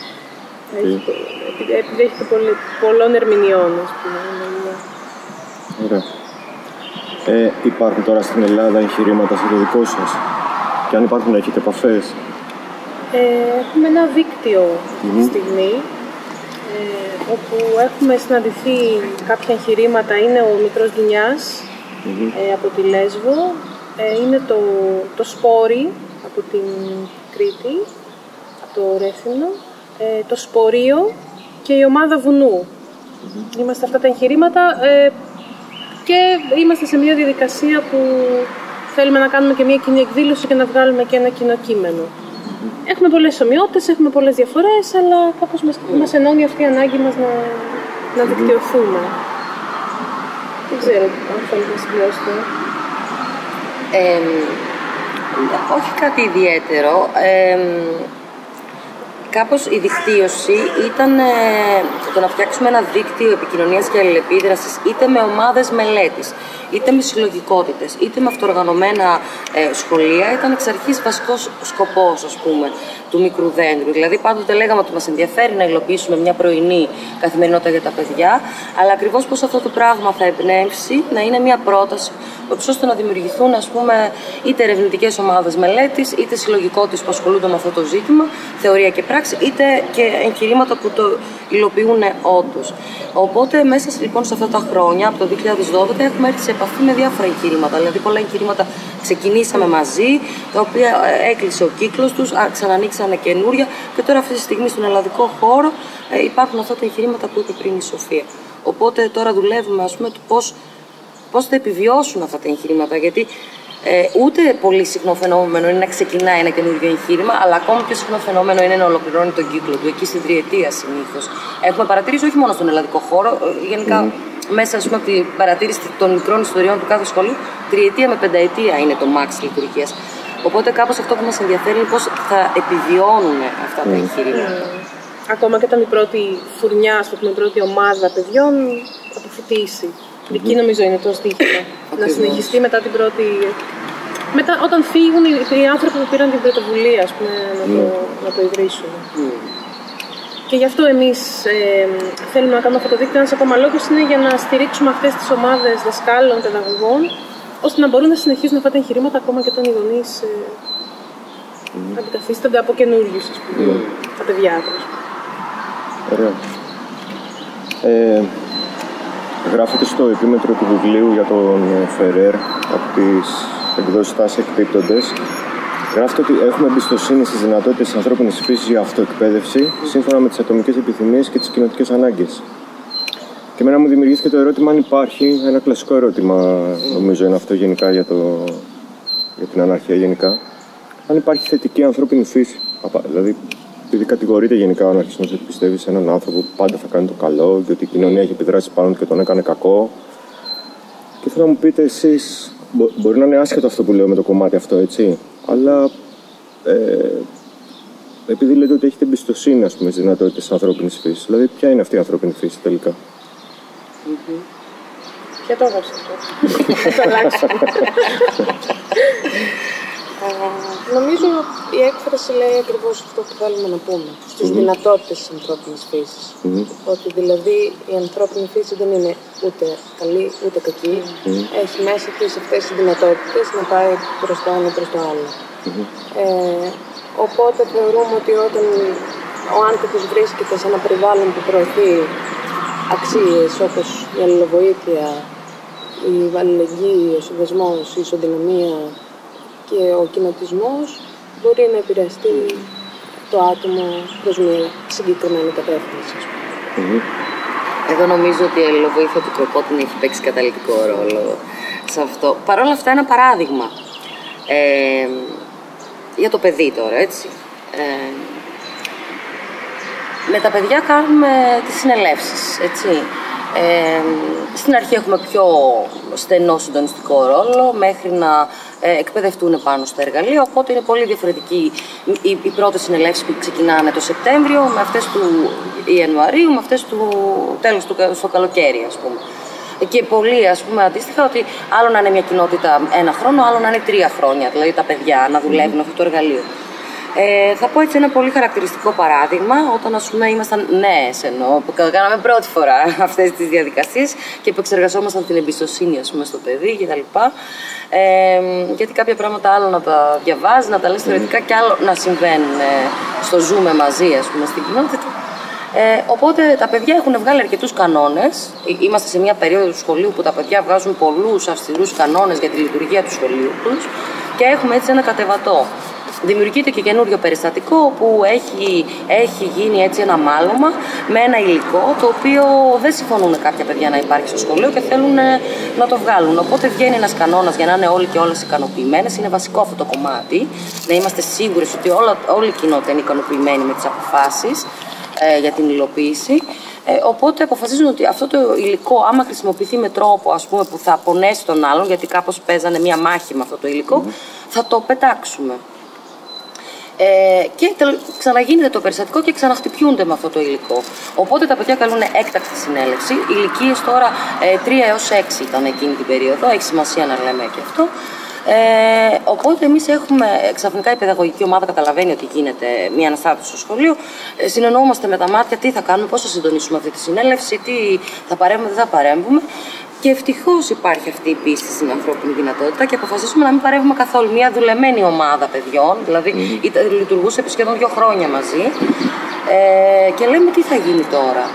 επιδέχεται πολλών ερμηνεών, ας πούμε. Ωραία. Ε, υπάρχουν τώρα στην Ελλάδα εγχειρήματα στο δικό σας? Και αν υπάρχουν, έχετε επαφές? Ε, έχουμε ένα δίκτυο αυτή mm-hmm. τη στιγμή, ε, όπου έχουμε συναντηθεί κάποια εγχειρήματα. Είναι ο Μικρός Δουνιάς, mm-hmm. ε, από τη Λέσβο, ε, είναι το, το Σπόρι από την Κρήτη, από το Ρέθινο, ε, το Σπορείο και η ομάδα Βουνού. Mm-hmm. Είμαστε αυτά τα εγχειρήματα ε, και είμαστε σε μια διαδικασία που θέλουμε να κάνουμε και μια κοινή εκδήλωση και να βγάλουμε και ένα κοινό κείμενο. Mm-hmm. Έχουμε πολλές ομοιότητες, έχουμε πολλές διαφορές, αλλά κάπως μας, mm-hmm. μας ενώνει αυτή η ανάγκη μας να, να δικτυωθούμε. Mm-hmm. Δεν ξέρω αν θέλετε να συμπληρώσετε. Ε, όχι κάτι ιδιαίτερο. Ε, Κάπως η δικτύωση ήταν ε, το να φτιάξουμε ένα δίκτυο επικοινωνίας και αλληλεπίδρασης είτε με ομάδες μελέτης, είτε με συλλογικότητες, είτε με αυτοοργανωμένα ε, σχολεία. Ήταν εξ αρχής βασικός σκοπός, ας πούμε, του μικρού δέντρου. Δηλαδή πάντοτε λέγαμε ότι μας ενδιαφέρει να υλοποιήσουμε μια πρωινή καθημερινότητα για τα παιδιά, αλλά ακριβώς πώς αυτό το πράγμα θα εμπνεύσει να είναι μια πρόταση ώστε να δημιουργηθούν, ας πούμε, είτε ερευνητικές ομάδες μελέτης, είτε συλλογικότητες που ασχολούνται με αυτό το ζήτημα, θεωρία και πράξη, είτε και εγχειρήματα που το υλοποιούν όντως. Οπότε, μέσα λοιπόν σε αυτά τα χρόνια, από το δύο χιλιάδες δώδεκα, έχουμε έρθει σε επαφή με διάφορα εγχειρήματα. Δηλαδή, πολλά εγχειρήματα ξεκινήσαμε μαζί, τα οποία έκλεισε ο κύκλος τους, ξανανοίξανε καινούρια και τώρα, αυτή τη στιγμή, στον ελλαδικό χώρο υπάρχουν αυτά τα εγχειρήματα που είπε πριν η Σοφία. Οπότε, τώρα δουλεύουμε, ας πούμε, το πώς. Πώς θα επιβιώσουν αυτά τα εγχειρήματα, γιατί ε, ούτε πολύ συχνό φαινόμενο είναι να ξεκινάει ένα καινούργιο εγχείρημα, αλλά ακόμη πιο συχνό φαινόμενο είναι να ολοκληρώνει τον κύκλο του, εκεί στην τριετία συνήθως. Έχουμε παρατηρήσει όχι μόνο στον ελλαδικό χώρο, γενικά mm. μέσα, ας πούμε, από την παρατήρηση των μικρών ιστοριών του κάθε σχολείου, τριετία με πενταετία είναι το max λειτουργίας. Οπότε κάπως αυτό που μας ενδιαφέρει είναι πώς θα επιβιώνουν αυτά τα εγχειρήματα. Mm. Ακόμα και όταν η πρώτη φουρνιά, ας πούμε, η πρώτη ομάδα παιδιών αποφυτίσει. Mm-hmm. Εκεί νομίζω είναι το στοίχημα. Να συνεχιστεί μετά την πρώτη. Μετά, όταν φύγουν οι, οι άνθρωποι που πήραν την πρωτοβουλία, ας πούμε, να, mm. το, να το ιδρύσουν. Mm. Και γι' αυτό εμείς ε, θέλουμε να κάνουμε αυτό το δίκτυο. Ένας ακόμα λόγος είναι για να στηρίξουμε αυτές τις ομάδες δασκάλων, παιδαγωγών, ώστε να μπορούν να συνεχίσουν αυτά τα εγχειρήματα ακόμα και όταν οι γονείς ε, mm. αντικαθίστανται από καινούριους, ας πούμε, mm. τα παιδιά τους. Ωραία. Ε, Γράφεται στο επίμετρο του βιβλίου για τον Φερέρ από τις εκδόσεις Τάση Εκπίπτοντες. Γράφεται ότι έχουμε εμπιστοσύνη στις δυνατότητες της ανθρώπινης φύσης για αυτοεκπαίδευση σύμφωνα με τις ατομικές επιθυμίες και τις κοινοτικές ανάγκες. Και εμένα μου δημιουργήθηκε το ερώτημα αν υπάρχει, ένα κλασικό ερώτημα νομίζω είναι αυτό γενικά για, το, για την αναρχία γενικά, αν υπάρχει θετική ανθρώπινη φύση. Δηλαδή, επειδή κατηγορείται γενικά ο αναρχισμός ότι πιστεύει σε έναν άνθρωπο που πάντα θα κάνει το καλό και ότι η κοινωνία έχει επιδράσει πάνω του και τον έκανε κακό. Και θέλω να μου πείτε εσείς, μπο, μπορεί να είναι άσχετο αυτό που λέω με το κομμάτι αυτό, έτσι, αλλά ε, επειδή λέτε ότι έχετε εμπιστοσύνη, ας πούμε, στις δυνατότητες της ανθρώπινης φύσης, δηλαδή ποια είναι αυτή η ανθρώπινη φύση τελικά? Mm-hmm. Ποια το έγραψε αυτό? Θα το αλλάξω. Νομίζω η έκφραση λέει ακριβώς αυτό που θέλουμε να πούμε. Στις mm-hmm. δυνατότητες της ανθρώπινης φύσης. Mm-hmm. Ότι δηλαδή η ανθρώπινη φύση δεν είναι ούτε καλή ούτε κακή. Mm-hmm. Έχει μέσα της αυτές τις δυνατότητες να πάει προς το ένα ή προς το άλλο. Mm-hmm. Ε, οπότε θεωρούμε ότι όταν ο άνθρωπος βρίσκεται σε ένα περιβάλλον που προωθεί αξίες όπως η αλληλοβοήθεια, η αλληλεγγύη, ο συνδεσμός, η ισοδυναμία και ο κοινοτισμός, μπορεί να επηρεαστεί το άτομο προς μια συγκεκριμένη κατεύθυνση. Mm-hmm. Εγώ νομίζω ότι η αλληλοβοήθεια του Κροκότην έχει παίξει καταλυτικό ρόλο σε αυτό. Παρ' όλα αυτά, ένα παράδειγμα ε, για το παιδί τώρα, έτσι. Ε, με τα παιδιά κάνουμε τις συνελεύσεις, έτσι. Ε, στην αρχή έχουμε πιο στενό συντονιστικό ρόλο μέχρι να ε, εκπαιδευτούν πάνω στα εργαλεία, οπότε είναι πολύ διαφορετική οι, οι πρώτες συνελεύσεις που ξεκινάνε το Σεπτέμβριο με αυτές του Ιανουαρίου, με αυτές του τέλος του στο καλοκαίρι, ας πούμε. Και πολύ, ας πούμε, αντίστοιχα, ότι άλλο να είναι μια κοινότητα ένα χρόνο, άλλο να είναι τρία χρόνια, δηλαδή τα παιδιά να δουλεύουν mm. αυτό το εργαλείο. Ε, θα πω έτσι ένα πολύ χαρακτηριστικό παράδειγμα, όταν, ας πούμε, ήμασταν νέες, εννοώ, που κάναμε πρώτη φορά αυτές τις διαδικασίες και επεξεργαζόμασταν την εμπιστοσύνη, ας πούμε, στο παιδί κτλ. Ε, γιατί κάποια πράγματα άλλο να τα διαβάζει, να τα λες θεωρητικά και άλλο να συμβαίνουν ε, στο ζούμε μαζί, ας πούμε, στην κοινότητα. Ε, οπότε τα παιδιά έχουν βγάλει αρκετούς κανόνες. Είμαστε σε μια περίοδο του σχολείου που τα παιδιά βγάζουν πολλούς αυστηρούς κανόνες για τη λειτουργία του σχολείου τους και έχουμε έτσι ένα κατεβατό. δημιουργείται και καινούριο περιστατικό που έχει, έχει γίνει έτσι ένα μάλωμα με ένα υλικό το οποίο δεν συμφωνούν κάποια παιδιά να υπάρχει στο σχολείο και θέλουν να το βγάλουν. Οπότε βγαίνει ένας κανόνας για να είναι όλοι και όλες ικανοποιημένες. Είναι βασικό αυτό το κομμάτι, να είμαστε σίγουροι ότι όλα, όλη η κοινότητα είναι ικανοποιημένη με τις αποφάσεις ε, για την υλοποίηση. Ε, οπότε αποφασίζουν ότι αυτό το υλικό, άμα χρησιμοποιηθεί με τρόπο ας πούμε, που θα πονέσει τον άλλον, γιατί κάπως παίζανε μία μάχη με αυτό το υλικό, mm. θα το πετάξουμε. Ε, και ξαναγίνεται το περιστατικό και ξαναχτυπιούνται με αυτό το υλικό. Οπότε τα παιδιά καλούν έκτακτη συνέλευση. Ηλικίες τώρα ε, τρία έως έξι ήταν εκείνη την περίοδο, έχει σημασία να λέμε και αυτό. Ε, οπότε εμείς έχουμε, ξαφνικά η παιδαγωγική ομάδα καταλαβαίνει ότι γίνεται μια αναστάτωση στο σχολείο. Ε, συνεννοούμαστε με τα μάτια τι θα κάνουμε, πώς θα συντονίσουμε αυτή τη συνέλευση, τι θα παρέμβουμε, δεν θα παρέμβουμε. Και ευτυχώς υπάρχει αυτή η πίστη στην ανθρώπινη δυνατότητα και αποφασίσουμε να μην παρέμβουμε καθόλου. Μια δουλεμένη ομάδα παιδιών, δηλαδή mm. λειτουργούσε επί σχεδόν δύο χρόνια μαζί. Ε, και λέμε τι θα γίνει τώρα.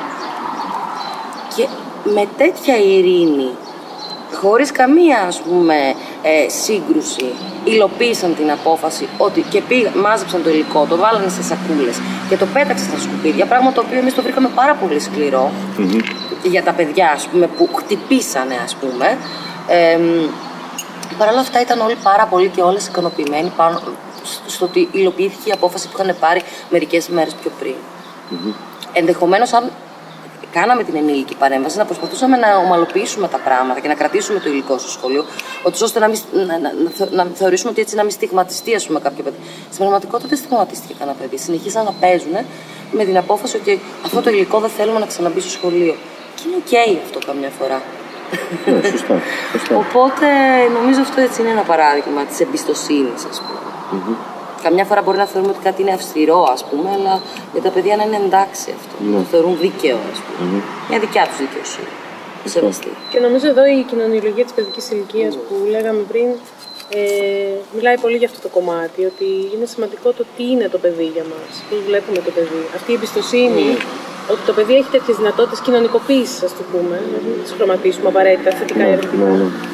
Και με τέτοια ειρήνη, χωρίς καμία ας πούμε ε, σύγκρουση, υλοποίησαν την απόφαση ότι και πήγα, μάζεψαν το υλικό, το βάλανε σε σακούλες και το πέταξαν στα σκουπίδια, πράγμα το οποίο εμείς το βρήκαμε πάρα πολύ σκληρό mm-hmm. για τα παιδιά ας πούμε, που χτυπήσανε ας πούμε. Ε, Παρ' όλα αυτά ήταν όλοι πάρα πολύ και όλες ικανοποιημένοι πάνω στο ότι υλοποιήθηκε η απόφαση που είχαν πάρει μερικές μέρες πιο πριν. Mm-hmm. Ενδεχομένως αν κάναμε την ενήλικη παρέμβαση, να προσπαθούσαμε να ομαλοποιήσουμε τα πράγματα και να κρατήσουμε το υλικό στο σχολείο, ώστε να, μην, να, να, να, να θεωρήσουμε ότι έτσι να μην στιγματιστεί ας πούμε, κάποιο παιδί. Στην πραγματικότητα δεν στιγματίστηκε κανένα παιδί. Συνεχίσαν να παίζουν με την απόφαση ότι αυτό το υλικό δεν θέλουμε να ξαναμπεί στο σχολείο. Και είναι οκ αυτό καμιά φορά. Ναι, σωστά, σωστά. Οπότε νομίζω αυτό έτσι είναι ένα παράδειγμα της εμπιστοσύνης, ας πούμε. Mm-hmm. Καμιά φορά μπορεί να θεωρούμε ότι κάτι είναι αυστηρό, ας πούμε, αλλά για τα παιδιά να είναι εντάξει αυτό. Mm. Να το θεωρούν δίκαιο, ας πούμε. Mm-hmm. Μια δικιά τους δικαιοσύνη. Mm-hmm. Σεβαστή. Και νομίζω εδώ η κοινωνιολογία της παιδικής ηλικίας mm. που λέγαμε πριν ε, μιλάει πολύ για αυτό το κομμάτι. Ότι είναι σημαντικό το τι είναι το παιδί για μας. Πώς βλέπουμε το παιδί. Αυτή η εμπιστοσύνη. Mm. Ότι το παιδί έχει τέτοιες δυνατότητες κοινωνικοποίησης, ας το πούμε. Mm. Να μην τις χρωματίσουμε απαραίτητα θετικά ή αρνητικά.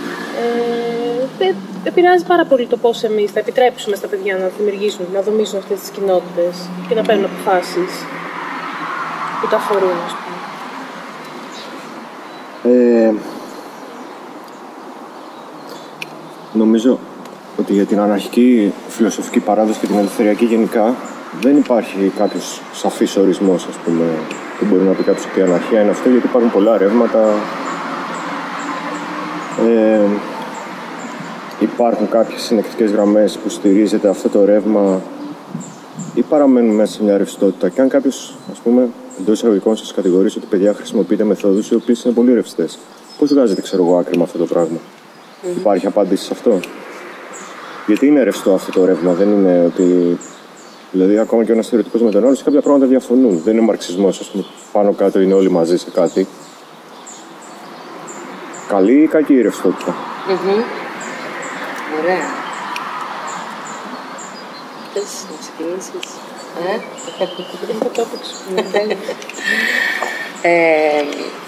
Ε, επηρεάζει πάρα πολύ το πώς εμείς θα επιτρέψουμε στα παιδιά να δημιουργήσουν, να δομήσουν αυτές τις κοινότητες και να παίρνουν αποφάσεις που τα αφορούν, ας πούμε. Ε, νομίζω ότι για την αναρχική φιλοσοφική παράδοση και την ελευθεριακή γενικά δεν υπάρχει κάποιος σαφής ορισμός, ας πούμε, που μπορεί να πει κάποιος ότι η αναρχία είναι αυτό, γιατί υπάρχουν πολλά ρεύματα. Ε, Υπάρχουν κάποιες συνεκτικές γραμμές που στηρίζεται αυτό το ρεύμα ή παραμένουν μέσα σε μια ρευστότητα. Και αν κάποιος, ας πούμε, εντός εισαγωγικών σας κατηγορήσει ότι παιδιά χρησιμοποιείται μεθόδους οι οποίες είναι πολύ ρευστές, πώς βγάζετε, ξέρω εγώ, άκρη με αυτό το πράγμα? Mm-hmm. Υπάρχει απάντηση σε αυτό? Γιατί είναι ρευστό αυτό το ρεύμα, δεν είναι ότι. Δηλαδή, ακόμα και ένας θεωρητικός με τον άλλο, σε κάποια πράγματα διαφωνούν. Δεν είναι μαρξισμός, ας πούμε, πάνω κάτω είναι όλοι μαζί σε κάτι. Καλή ή κακή η ρευστότητα? Mm-hmm. Ωραία. Θες να ξεκινήσεις? Ε? ε,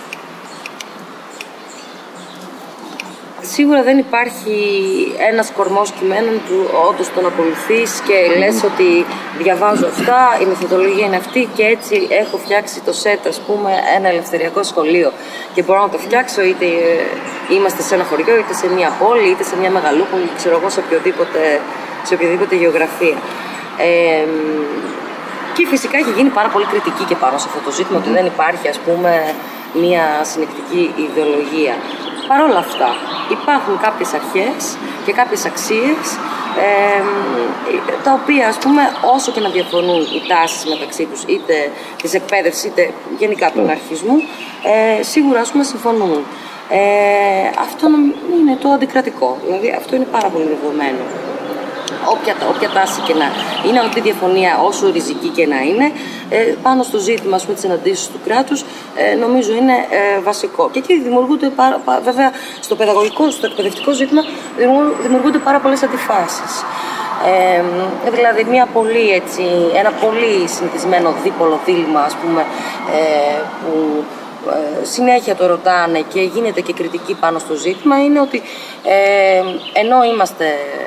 σίγουρα δεν υπάρχει ένας κορμός κειμένων που όντως τον ακολουθείς και λες ότι διαβάζω αυτά, η μεθοδολογία είναι αυτή και έτσι έχω φτιάξει το σετ, ας πούμε, ένα ελευθεριακό σχολείο και μπορώ να το φτιάξω είτε είμαστε σε ένα χωριό, είτε σε μια πόλη, είτε σε μια μεγαλούπολη, ξέρω εγώ, σε οποιοδήποτε, σε οποιοδήποτε γεωγραφία. Ε, και φυσικά έχει γίνει πάρα πολύ κριτική και πάνω σε αυτό το ζήτημα, ότι δεν υπάρχει, ας πούμε, μια συνεκτική ιδεολογία. Παρ' όλα αυτά, υπάρχουν κάποιες αρχές και κάποιες αξίες ε, τα οποία, ας πούμε, όσο και να διαφωνούν οι τάσεις μεταξύ τους, είτε της εκπαίδευσης είτε γενικά του αναρχισμού, ε, σίγουρα, ας πούμε, συμφωνούν. Ε, αυτό είναι το αντικρατικό, δηλαδή αυτό είναι πάρα πολύ δεδομένο. Όποια, όποια τάση και να είναι, αυτή η διαφωνία όσο ριζική και να είναι, ε, πάνω στο ζήτημα, ας πούμε, της εναντίωσης του κράτους, ε, νομίζω είναι ε, βασικό. Και εκεί δημιουργούνται, πάρα, πα, βέβαια, στο παιδαγωγικό, στο εκπαιδευτικό ζήτημα, δημιουργούνται πάρα πολλές αντιφάσεις. Ε, δηλαδή, μια πολύ, έτσι, ένα πολύ συνηθισμένο δίπολο δίλημμα, ας πούμε, ε, που συνέχεια το ρωτάνε και γίνεται και κριτική πάνω στο ζήτημα, είναι ότι ε, ενώ είμαστε,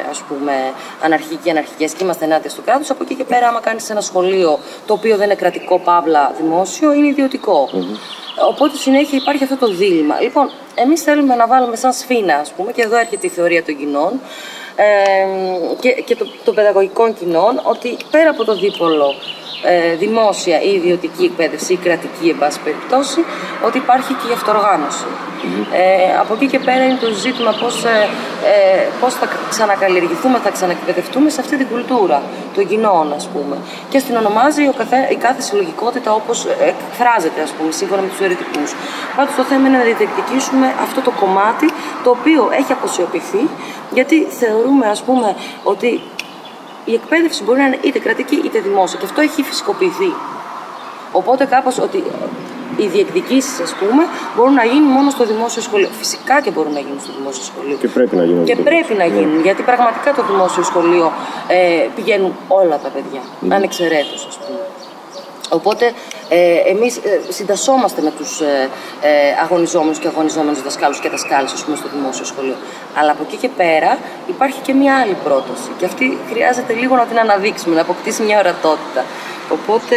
ας πούμε, αναρχικοί και αναρχικές και είμαστε ενάντια στο κράτος. Από εκεί και πέρα, άμα κάνεις ένα σχολείο το οποίο δεν είναι κρατικό, παύλα δημόσιο, είναι ιδιωτικό. Mm-hmm. Οπότε συνέχεια υπάρχει αυτό το δίλημμα. Λοιπόν, εμείς θέλουμε να βάλουμε σαν σφήνα, ας πούμε, και εδώ έρχεται η θεωρία των κοινών ε, και, και των το παιδαγωγικών κοινών, ότι πέρα από το δίπολο ε, δημόσια ή ιδιωτική εκπαίδευση ή κρατική, εν πάση περιπτώσει, ότι υπάρχει και η αυτοοργάνωση. Mm-hmm. Ε, από εκεί και πέρα είναι το ζήτημα πώς, ε, ε, πώς θα ξανακαλλιεργηθούμε, θα ξαναεκπαιδευτούμε σε αυτή την κουλτούρα των κοινών, ας πούμε. Και στην ονομάζει ο καθέ, η κάθε συλλογικότητα όπως εκφράζεται, ας πούμε, σύμφωνα με τους αιρετικούς. Πάντως το θέμα είναι να διεκδικήσουμε αυτό το κομμάτι το οποίο έχει αποσιωπηθεί, γιατί θεωρούμε, ας πούμε, ότι η εκπαίδευση μπορεί να είναι είτε κρατική είτε δημόσια και αυτό έχει φυσικοποιηθεί. Οπότε κάπως ότι οι διεκδικήσεις, ας πούμε, μπορούν να γίνουν μόνο στο δημόσιο σχολείο. Φυσικά και μπορούν να γίνουν στο δημόσιο σχολείο. Και πρέπει να γίνουν. Και πρέπει να γίνουν, yeah. γιατί πραγματικά το δημόσιο σχολείο ε, πηγαίνουν όλα τα παιδιά, mm. ανεξαιρέτως, ας πούμε. Οπότε ε, εμείς ε, συντασσόμαστε με τους ε, ε, αγωνιζόμενους και αγωνιζόμενους δασκάλους και δασκάλες, ας πούμε, στο δημόσιο σχολείο. Αλλά από εκεί και πέρα υπάρχει και μια άλλη πρόταση και αυτή χρειάζεται λίγο να την αναδείξουμε, να αποκτήσει μια ορατότητα. Οπότε,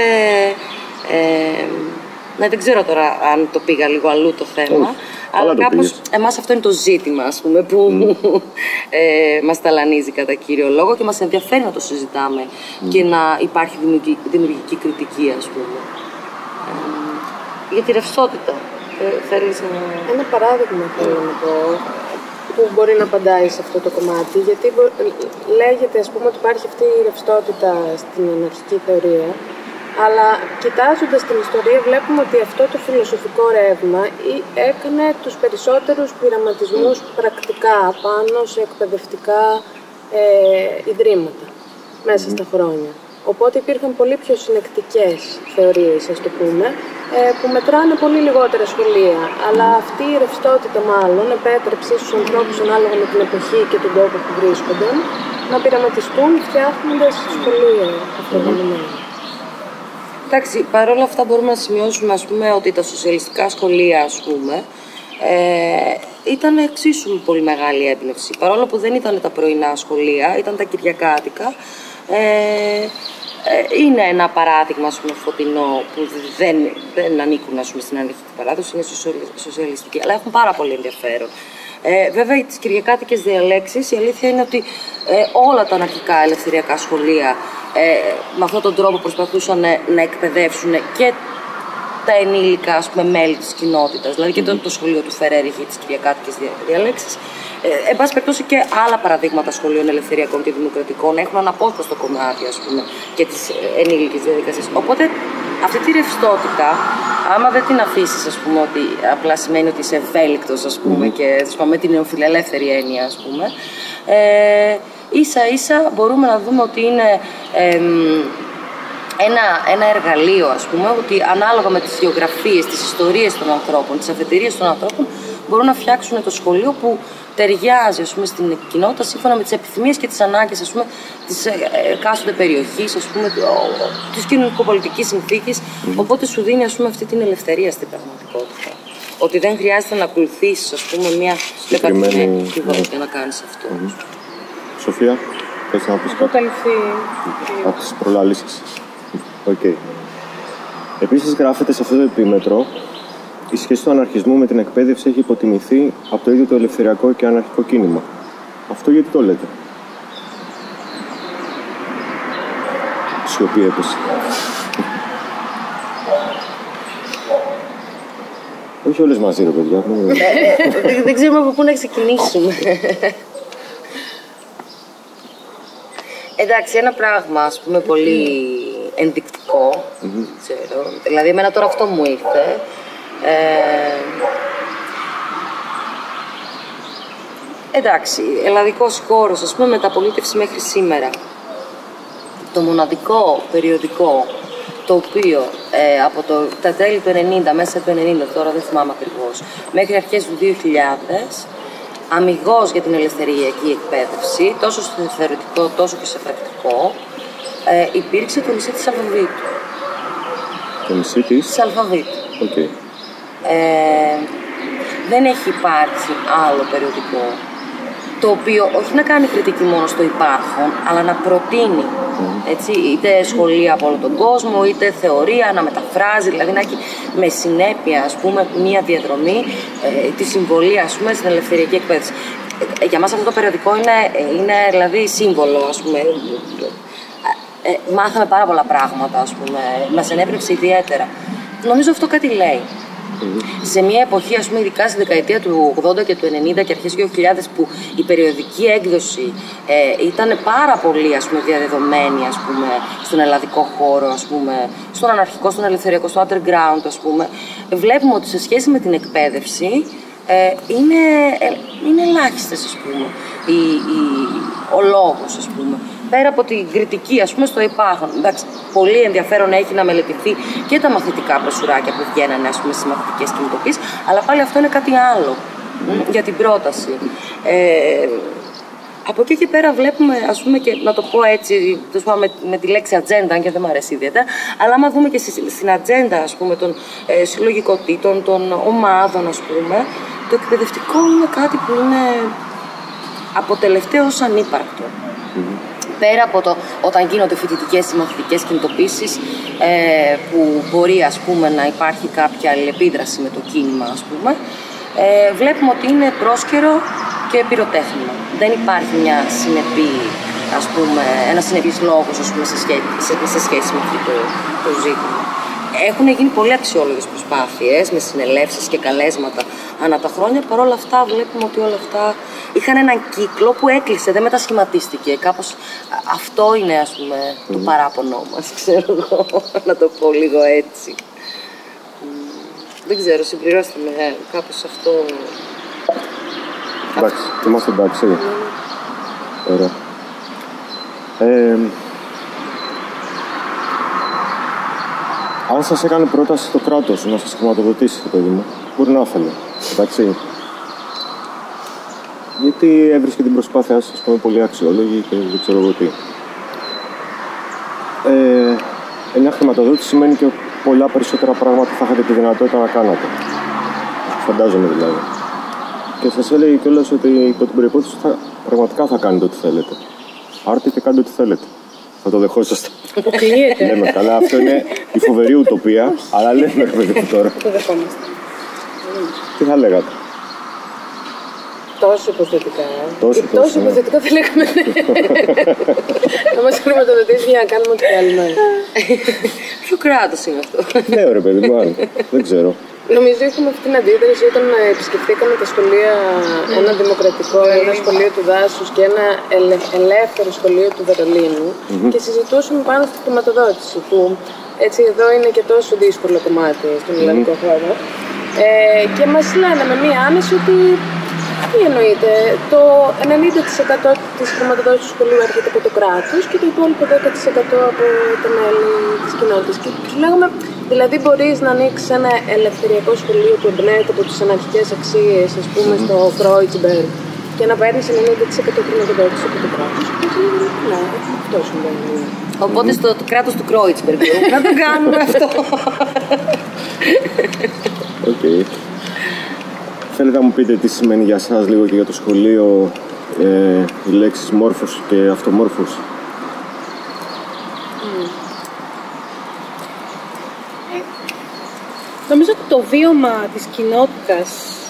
ε, ναι, δεν ξέρω τώρα αν το πήγα λίγο αλλού το θέμα, oh, αλλά κάπως εμάς αυτό είναι το ζήτημα, ας πούμε, που mm. ε, μας ταλανίζει κατά κύριο λόγο και μας ενδιαφέρει να το συζητάμε mm. και να υπάρχει δημιουργική, δημιουργική κριτική, ας πούμε. Ε, για τη ρευστότητα. Ε, θέλεις να... Ένα παράδειγμα θέλω να πω που μπορεί να απαντάει σε αυτό το κομμάτι, γιατί λέγεται, ας πούμε, ότι υπάρχει αυτή η ρευστότητα στην αναρχική θεωρία. Αλλά κοιτάζοντας την ιστορία βλέπουμε ότι αυτό το φιλοσοφικό ρεύμα έκανε τους περισσότερους πειραματισμούς πρακτικά πάνω σε εκπαιδευτικά ε, ιδρύματα μέσα στα χρόνια. Οπότε υπήρχαν πολύ πιο συνεκτικές θεωρίες, ας το πούμε, ε, που μετράνε πολύ λιγότερα σχολεία. Αλλά αυτή η ρευστότητα μάλλον επέτρεψε στους ανθρώπους ανάλογα με την εποχή και τον τόπο που βρίσκονταν να πειραματιστούν φτιάχνοντας σχολεία αυτοργανωμένα. Εντάξει, παρόλα αυτά μπορούμε να σημειώσουμε, ας πούμε, ότι τα σοσιαλιστικά σχολεία, ας πούμε, ε, ήταν εξίσου πολύ μεγάλη έμπνευση. Παρόλο που δεν ήταν τα πρωινά σχολεία, ήταν τα κυριακάτικα. Ε, ε, είναι ένα παράδειγμα, ας πούμε, φωτεινό που δεν, δεν ανήκουν, ας πούμε, στην ανοιχτή παράδοση, είναι σοσιαλιστική, αλλά έχουν πάρα πολύ ενδιαφέρον. Ε, βέβαια, τις κυριακάτικες διαλέξεις, η αλήθεια είναι ότι ε, όλα τα αναρχικά ελευθεριακά σχολεία ε, με αυτόν τον τρόπο προσπαθούσαν να εκπαιδεύσουν και τα ενήλικα, ας πούμε, μέλη της κοινότητας. Δηλαδή και το, το σχολείο του Φερέρ είχε τις κυριακάτικες διαλέξεις. Ε, εν πάση περιπτώσει και άλλα παραδείγματα σχολείων ελευθεριακών και δημοκρατικών έχουν αναπόσπαστο κομμάτι, ας πούμε, και τις ενήλικες διαδικασίες. Οπότε αυτή τη ρευστότητα, άμα δεν την αφήσεις, ας πούμε, ότι απλά σημαίνει ότι είσαι ευέλικτος, ας πούμε, mm-hmm. και ας πούμε, με την νεοφιλελεύθερη έννοια, ας πούμε, ε, ίσα ίσα μπορούμε να δούμε ότι είναι ε, ένα, ένα εργαλείο, ας πούμε, ότι ανάλογα με τις γεωγραφίες, τις ιστορίες των ανθρώπων, τις αφετηρίες των ανθρώπων, μπορούν να φτιάξουν το σχολείο που ταιριάζει, ας πούμε, στην κοινότητα σύμφωνα με τις επιθυμίες και τις ανάγκες, ας πούμε, της εκάστοτε περιοχής, ας πούμε, της κοινωνικοπολιτικής συνθήκης. Mm-hmm. Οπότε σου δίνει, ας πούμε, αυτή την ελευθερία στην πραγματικότητα. Ότι δεν χρειάζεται να ακολουθήσεις, ας πούμε, μια πεπατημένη κυβέρνηση για να κάνεις αυτό. Mm-hmm. Σοφία, θες να πεις κάτι από τις προλαλήσεις? Okay. Επίσης γράφεται σε αυτό το επίμετρο: η σχέση του αναρχισμού με την εκπαίδευση έχει υποτιμηθεί από το ίδιο το ελευθεριακό και αναρχικό κίνημα. Αυτό γιατί το λέτε? Σιωπή έπεσε. Όχι όλες μαζί, ρε παιδιά. Δεν ξέρουμε από πού να ξεκινήσουμε. Εντάξει, ένα πράγμα, ας πούμε, πολύ ενδεικτικό, mm-hmm. ξέρω. Δηλαδή, εμένα τώρα αυτό μου ήρθε. Ε, εντάξει, ελλαδικός χώρος, ας πούμε, μεταπολίτευση μέχρι σήμερα. Το μοναδικό περιοδικό το οποίο ε, από το, τα τέλη του ενενήντα, μέσα του ενενήντα, τώρα δεν θυμάμαι ακριβώς, μέχρι αρχές του δύο χιλιάδες, αμιγώς για την ελευθεριακή εκπαίδευση, τόσο στο θεωρητικό τόσο και σε πρακτικό, ε, υπήρξε το νησί της Αλφαβήτου. Το νησί της? Της Αλφαβήτου. Okay. Ε, δεν έχει υπάρξει άλλο περιοδικό το οποίο όχι να κάνει κριτική μόνο στο υπάρχον, αλλά να προτείνει, έτσι, είτε σχολεία από όλο τον κόσμο, είτε θεωρία, να μεταφράζει, δηλαδή να έχει με συνέπεια, ας πούμε, μία διαδρομή, ε, τη συμβολή, ας πούμε, στην ελευθεριακή εκπαίδευση. Ε, για μας αυτό το περιοδικό είναι, είναι δηλαδή σύμβολο, ας πούμε. Ε, μάθαμε πάρα πολλά πράγματα, ας πούμε, μας ενέπνευσε ιδιαίτερα. Νομίζω αυτό κάτι λέει. Mm-hmm. Σε μια εποχή, ας πούμε, ειδικά στη δεκαετία του ογδόντα και του ενενήντα και αρχές δύο χιλιάδες, που η περιοδική έκδοση ε, ήταν πάρα πολύ, ας πούμε, διαδεδομένη, ας πούμε, στον ελλαδικό χώρο, ας πούμε, στον αναρχικό, στον ελευθεριακό, στο underground, ας πούμε, βλέπουμε ότι σε σχέση με την εκπαίδευση ε, είναι, ε, είναι ελάχιστες, ας πούμε, η, η, ο λόγος, ας πούμε. Πέρα από την κριτική, ας πούμε, στο υπάρχον. Εντάξει, πολύ ενδιαφέρον έχει να μελετηθεί και τα μαθητικά μπροσουράκια που βγαίνανε, ας πούμε, στις μαθητικές κινητοποίησεις, αλλά πάλι αυτό είναι κάτι άλλο mm. για την πρόταση. Ε, από εκεί και πέρα βλέπουμε, ας πούμε, και να το πω έτσι, το πω με, με τη λέξη ατζέντα, αν και δεν μου αρέσει ιδιαίτερα, αλλά άμα δούμε και στη, στην ατζέντα, ας πούμε, των ε, συλλογικοτήτων, των ομάδων, ας πούμε, το εκπαιδευτικό είναι κάτι που είναι από τελευταίο ως ανύπαρκτο. Mm. Πέρα από το όταν γίνονται φοιτητικές ή μαθητικές κινητοποίησεις, ε, που μπορεί, ας πούμε, να υπάρχει κάποια αλληλεπίδραση με το κίνημα, ας πούμε, ε, βλέπουμε ότι είναι πρόσκαιρο και πυροτέχνημα. Δεν υπάρχει μια συνεπή, ας πούμε, ένα συνεπής λόγος, ας πούμε, σε σχέση, σε, σε σχέση με αυτό το, το ζήτημα. Έχουν γίνει πολύ αξιόλογες προσπάθειες με συνελεύσεις και καλέσματα ανά τα χρόνια. Παρ' όλα αυτά βλέπουμε ότι όλα αυτά είχαν έναν κύκλο που έκλεισε, δεν μετασχηματίστηκε. Κάπως αυτό είναι, ας πούμε, mm. το παράπονο μας, ξέρω εγώ, να το πω λίγο έτσι. Δεν ξέρω, συμπληρώστε με κάπως αυτό. Εντάξει, είμαστε εντάξει. Mm. Ωραία. Ε, αν σας έκανε πρόταση το κράτος να σας χρηματοδοτήσει, το παιδί μου, μπορεί να ήθελε, εντάξει. Γιατί έβρισκε την προσπάθειά σας, ας πούμε, πολύ αξιόλογη και δεν ξέρω εγώ τι. Ε, μια χρηματοδότηση σημαίνει και πολλά περισσότερα πράγματα θα είχατε τη δυνατότητα να κάνατε. Φαντάζομαι δηλαδή. Και σας έλεγε κιόλας ότι υπό την προϋπόθεση θα, πραγματικά θα κάνετε ό,τι θέλετε. Άρτε και κάντε ό,τι θέλετε. Θα το δεχόσαστε. Αποκλείεται. Λέμε καλά, αυτό είναι η φοβερή ουτοπία, αλλά λέμε, παιδί μου, τώρα. Το δεχόμαστε. Τι θα λέγατε? Τόσο υποθετικά. Τόσο, τόσο, τόσο ναι. υποθετικά θα λέγαμε ναι. Να μας χρηματοδοτήσει για να κάνουμε ό,τι θέλουμε. Ποιο κράτος είναι αυτό? Ναι, ρε παιδί μου, άλλο. Δεν ξέρω. Νομίζω είχαμε αυτή την αντίδραση όταν επισκεφτήκαμε τα σχολεία, ένα δημοκρατικό, ένα σχολείο του δάσους και ένα ελε, ελεύθερο σχολείο του Βερολίνου mm-hmm. και συζητούσαμε πάνω στη χρηματοδότηση που έτσι εδώ είναι και τόσο δύσκολο κομμάτι στον ελληνικό mm-hmm. χώρο ε, και μας λένε με μία άμεση ότι τι εννοείται, το ενενήντα τοις εκατό της χρηματοδότησης του σχολείου έρχεται από το κράτος και το υπόλοιπο δέκα τοις εκατό από τα μέλη της κοινότητας. Και τους λέγαμε, δηλαδή μπορείς να ανοίξεις ένα ελευθεριακό σχολείο που εμπνέεται από τις αναρχικές αξίες, ας πούμε, στο Kreuzberg και να παίρνεις ενενήντα τοις εκατό χρηματοδότηση από το κράτος. Ναι, αυτό συμβαίνει. Οπότε στο το κράτος του Kreuzberg να το κάνουμε αυτό. Οκ. Θέλετε να μου πείτε τι σημαίνει για σας λίγο και για το σχολείο ε, οι λέξεις μόρφωση και αυτομόρφωση? Mm. Νομίζω ότι το βίωμα της κοινότητας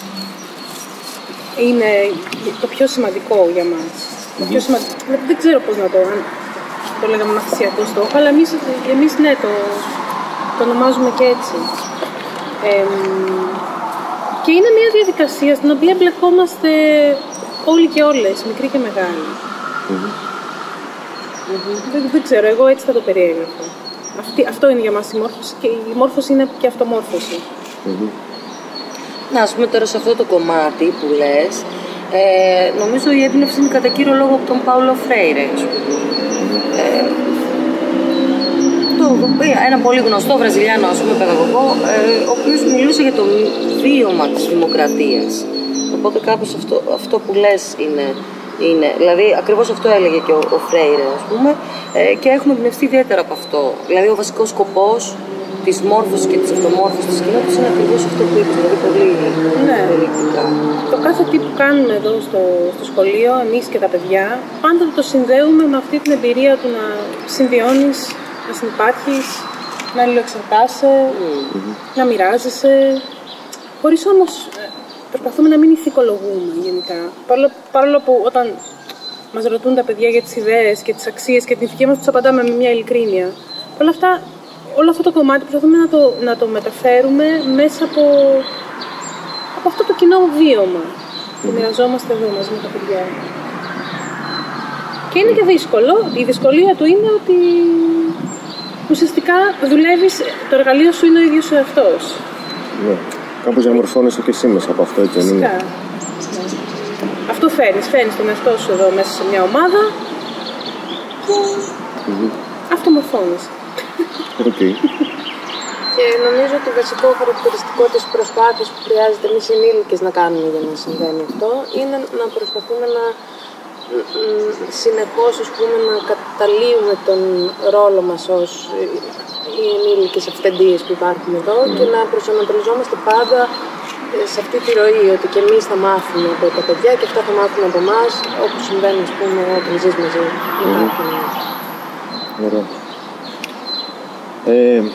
είναι το πιο σημαντικό για μας. Mm-hmm. Το πιο σημαντικό, δεν ξέρω πώς να το, αν το λέγαμε μαθησιακό στόχο, αλλά εμείς, εμείς ναι, το, το ονομάζουμε και έτσι. Ε, Και είναι μια διαδικασία στην οποία εμπλεκόμαστε όλοι και όλες, μικροί και μεγάλοι. Mm-hmm. Mm-hmm. Δεν, δεν ξέρω, εγώ έτσι θα το περιέγραφα. Αυτή, αυτό είναι για μας η μόρφωση και η μόρφωση είναι και αυτομόρφωση. Mm-hmm. Να, ας πούμε τώρα σε αυτό το κομμάτι που λες, ε, νομίζω η έμπνευση είναι κατά κύριο λόγο από τον Πάολο Φρέιρε. Mm-hmm. ε, ένα πολύ γνωστό βραζιλιάνο, ας πούμε, παιδαγωγό, ε, ο οποίος μιλούσε για το βίωμα της δημοκρατίας. Οπότε κάπως αυτό, αυτό που λες είναι, είναι, δηλαδή ακριβώς αυτό έλεγε και ο, ο Φρέιρε, ας πούμε, ε, και έχουμε εμπνευστεί ιδιαίτερα από αυτό. Δηλαδή ο βασικός σκοπός της μόρφωσης και της αυτομόρφωσης της κοινότητας είναι ακριβώς αυτό που είπες, δηλαδή πολύ περιεκτικά. Το κάθε τι που κάνουμε εδώ στο, στο σχολείο, εμείς και τα παιδιά, πάντα το συνδέουμε με αυτή την εμπειρία του να συμβιώνεις, να συνυπάρχεις, να αλληλοεξαρτάσαι, mm-hmm. να μοιράζεσαι. Χωρίς όμως προσπαθούμε να μην ηθικολογούμε γενικά. Παρόλο, παρόλο που όταν μας ρωτούν τα παιδιά για τις ιδέες και τις αξίες και την ηθική μας, τους απαντάμε με μια ειλικρίνεια. Όλα αυτά, όλο αυτό το κομμάτι προσπαθούμε να το, να το μεταφέρουμε μέσα από, από αυτό το κοινό βίωμα που μοιραζόμαστε εδώ μαζί με τα παιδιά. Και είναι και δύσκολο. Η δυσκολία του είναι ότι ουσιαστικά δουλεύεις, το εργαλείο σου είναι ο ίδιος ο εαυτός. Ναι. Κάπως διαμορφώνεσαι και εσύ μέσα από αυτό, έτσι δεν είναι? Αυτό φέρνεις, φέρνεις τον εαυτό σου εδώ μέσα σε μια ομάδα και mm-hmm. αυτό μορφώνεις. Okay. Και νομίζω ότι το βασικό χαρακτηριστικό της προσπάθειας που χρειάζεται εμείς οι ενήλικες να κάνουμε για να συμβαίνει αυτό είναι να προσπαθούμε να συνεχώς, ας πούμε, να καταλύουμε τον ρόλο μας ως οι ενήλικες αυθεντίες που υπάρχουν εδώ mm. και να προσανατολιζόμαστε πάντα σε αυτή τη ροή, ότι και εμείς θα μάθουμε από τα παιδιά και αυτά θα μάθουν από εμάς, όπως συμβαίνει, ας πούμε, όταν ζεις μαζί με mm. κάποιον. Ωραία. Ε,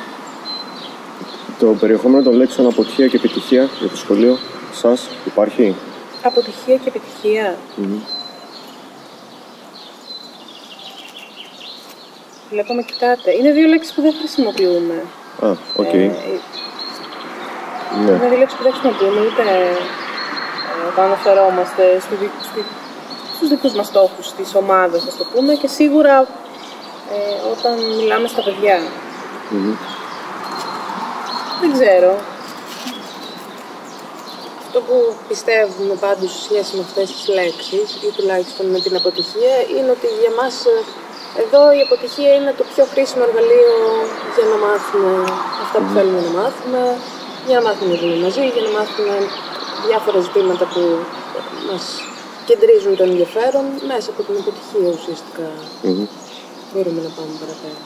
το περιεχόμενο των λέξεων αποτυχία και επιτυχία για το σχολείο σας υπάρχει? Αποτυχία και επιτυχία. Mm-hmm. Βλέπω με κοιτάτε. Είναι δύο λέξεις που δεν χρησιμοποιούμε. Α, οκ. Okay. Ε, ναι. Είναι δύο λέξεις που δεν χρησιμοποιούμε ούτε όταν αναφερόμαστε στη, στη, στους δικούς μας στόχους της ομάδας, ας το πούμε, και σίγουρα ε, όταν μιλάμε στα παιδιά. Mm-hmm. Δεν ξέρω. Αυτό που πιστεύουμε πάντως σε σχέση με αυτές τις λέξεις, ή τουλάχιστον με την αποτυχία, είναι ότι για μας εδώ η αποτυχία είναι το πιο χρήσιμο εργαλείο για να μάθουμε αυτά που θέλουμε να μάθουμε, για να μάθουμε να ζούμε μαζί, για να μάθουμε διάφορα ζητήματα που μας κεντρίζουν το ενδιαφέρον. Μέσα από την αποτυχία ουσιαστικά mm-hmm. μπορούμε να πάμε παραπέρα.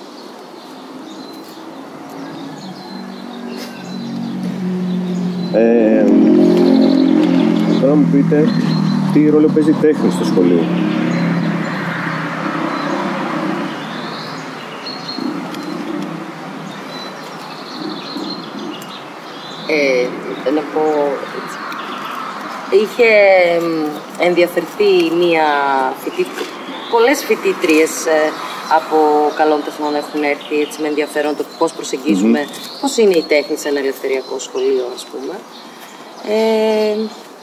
Ε, τώρα μου πείτε τι ρόλο παίζει η τέχνη στο σχολείο? Ε, να πω, είχε ενδιαφερθεί μία φοιτήτρια, πολλές φοιτήτριες ε, από καλών τεχνών έχουν έρθει έτσι με ενδιαφέρον το πώς προσεγγίζουμε, mm-hmm. πώς είναι η τέχνη σε ένα ελευθεριακό σχολείο, ας πούμε. Ε,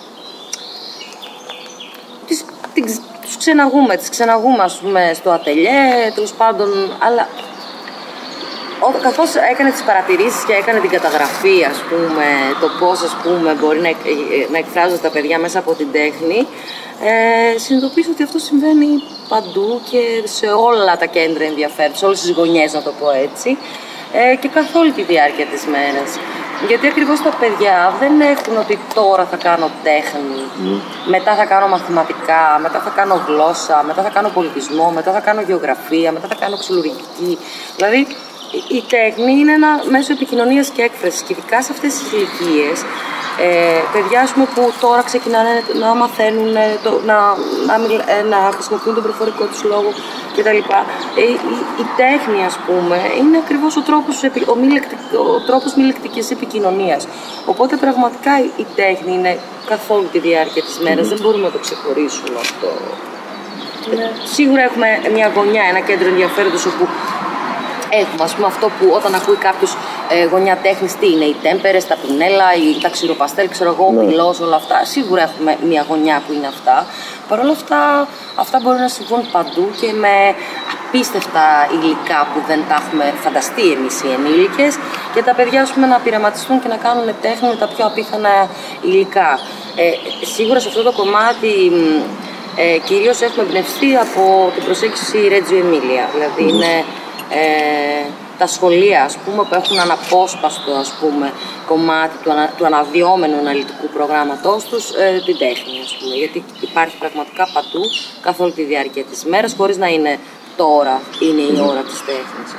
τις, τις, τους ξεναγούμε, τις ξεναγούμε, ας πούμε, στο ατελιέ, τέλος πάντων, αλλά καθώς έκανε τις παρατηρήσεις και έκανε την καταγραφή, ας πούμε, το πώς, ας πούμε, μπορεί να, να εκφράζονται τα παιδιά μέσα από την τέχνη, ε, συνειδητοποίησα ότι αυτό συμβαίνει παντού και σε όλα τα κέντρα ενδιαφέροντος, σε όλες τις γωνιές, να το πω έτσι, ε, και καθ' όλη τη διάρκεια της μέρας. Γιατί ακριβώς τα παιδιά δεν έχουν ότι τώρα θα κάνω τέχνη, mm. μετά θα κάνω μαθηματικά, μετά θα κάνω γλώσσα, μετά θα κάνω πολιτισμό, μετά θα κάνω γεωγραφία, μετά θα κάνω ξυλουργική. Δηλαδή, η τέχνη είναι ένα μέσο επικοινωνίας και έκφρασης και ειδικά σε αυτές τις ηλικίες, ε, παιδιά ας πούμε, που τώρα ξεκινάνε να μαθαίνουν, το, να, να, να χρησιμοποιούν τον προφορικό τους λόγο κτλ. Ε, η, η τέχνη, ας πούμε, είναι ακριβώς ο τρόπος, ο μη, ο τρόπος μη λεκτικής επικοινωνίας. Οπότε πραγματικά η τέχνη είναι καθ' όλη τη διάρκεια της μέρας, mm. δεν μπορούμε να το ξεχωρίσουμε αυτό. Mm. Ε, σίγουρα έχουμε μια γωνιά, ένα κέντρο ενδιαφέροντος όπου έχουμε, ας πούμε, αυτό που όταν ακούει κάποιος ε, γωνιά τέχνης, τι είναι, οι τέμπερες, τα πινέλα, οι, τα ξηροπαστέλ, ξέρω εγώ, ο πυλός, όλα αυτά. Σίγουρα έχουμε μια γωνιά που είναι αυτά. Παρ' όλα αυτά, αυτά μπορούν να συμβούν παντού και με απίστευτα υλικά που δεν τα έχουμε φανταστεί εμείς οι ενήλικες και τα παιδιά, ας πούμε, να πειραματιστούν και να κάνουν τέχνη με τα πιο απίθανα υλικά. Ε, σίγουρα σε αυτό το κομμάτι ε, κυρίως έχουμε εμπνευστεί από την προσέγγιση Reggio Emilia. Δηλαδή είναι Ε, τα σχολεία, ας πούμε, που έχουν αναπόσπαστο, ας πούμε, κομμάτι του, ανα, του αναδυόμενου αναλυτικού προγράμματός τους, ε, την τέχνη, ας πούμε. Γιατί υπάρχει πραγματικά παντού, καθ' όλη τη διάρκεια της μέρας, χωρίς να είναι τώρα είναι η ώρα της τέχνης.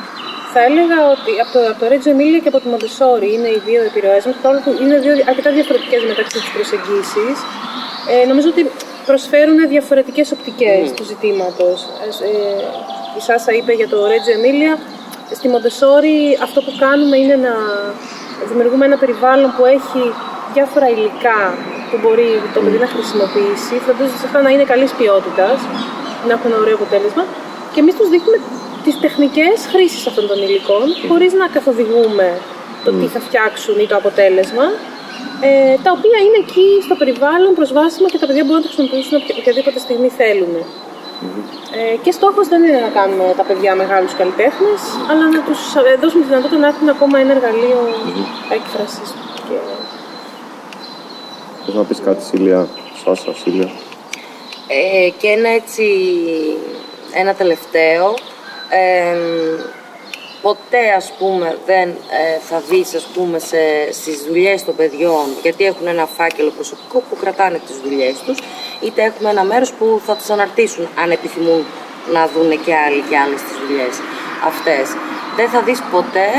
Θα έλεγα ότι από το, από το Reggio Emilia και από τη Montessori είναι οι δύο επιρροές μας, παρόλο που είναι δύο αρκετά διαφορετικές μεταξύ τις προσεγγίσεις. Ε, νομίζω ότι προσφέρουν διαφορετικές οπτικές mm. του ζητήματος. Ε, η Σάσα είπε για το Reggio Emilia. Στη Montessori αυτό που κάνουμε είναι να δημιουργούμε ένα περιβάλλον που έχει διάφορα υλικά που μπορεί το παιδί να χρησιμοποιήσει, φροντίζοντας αυτά να είναι καλής ποιότητας, να έχουν ένα ωραίο αποτέλεσμα. Και εμείς τους δείχνουμε τις τεχνικές χρήσης αυτών των υλικών, χωρίς να καθοδηγούμε το τι θα φτιάξουν ή το αποτέλεσμα, ε, τα οποία είναι εκεί στο περιβάλλον προσβάσιμα και τα παιδιά μπορούν να τα χρησιμοποιήσουν οποιαδήποτε στιγμή θέλουν. Ε, και στόχος δεν είναι να κάνουμε τα παιδιά μεγάλους καλλιτέχνες, αλλά να τους δώσουμε τη δυνατότητα να έχουν ακόμα ένα εργαλείο έκφρασης. Και... Θες να πεις κάτι, Σίλια, Σάσα, Σίλια? Ε, και ένα έτσι, ένα τελευταίο. Ε, ποτέ ας πούμε δεν ε, θα δεις ας πούμε σε, στις δουλειές των παιδιών, γιατί έχουν ένα φάκελο προσωπικό που κρατάνε τις δουλειές τους, είτε έχουμε ένα μέρος που θα τους αναρτήσουν αν επιθυμούν να δούνε και άλλοι και άλλες τις δουλειές αυτές. Δεν θα δεις ποτέ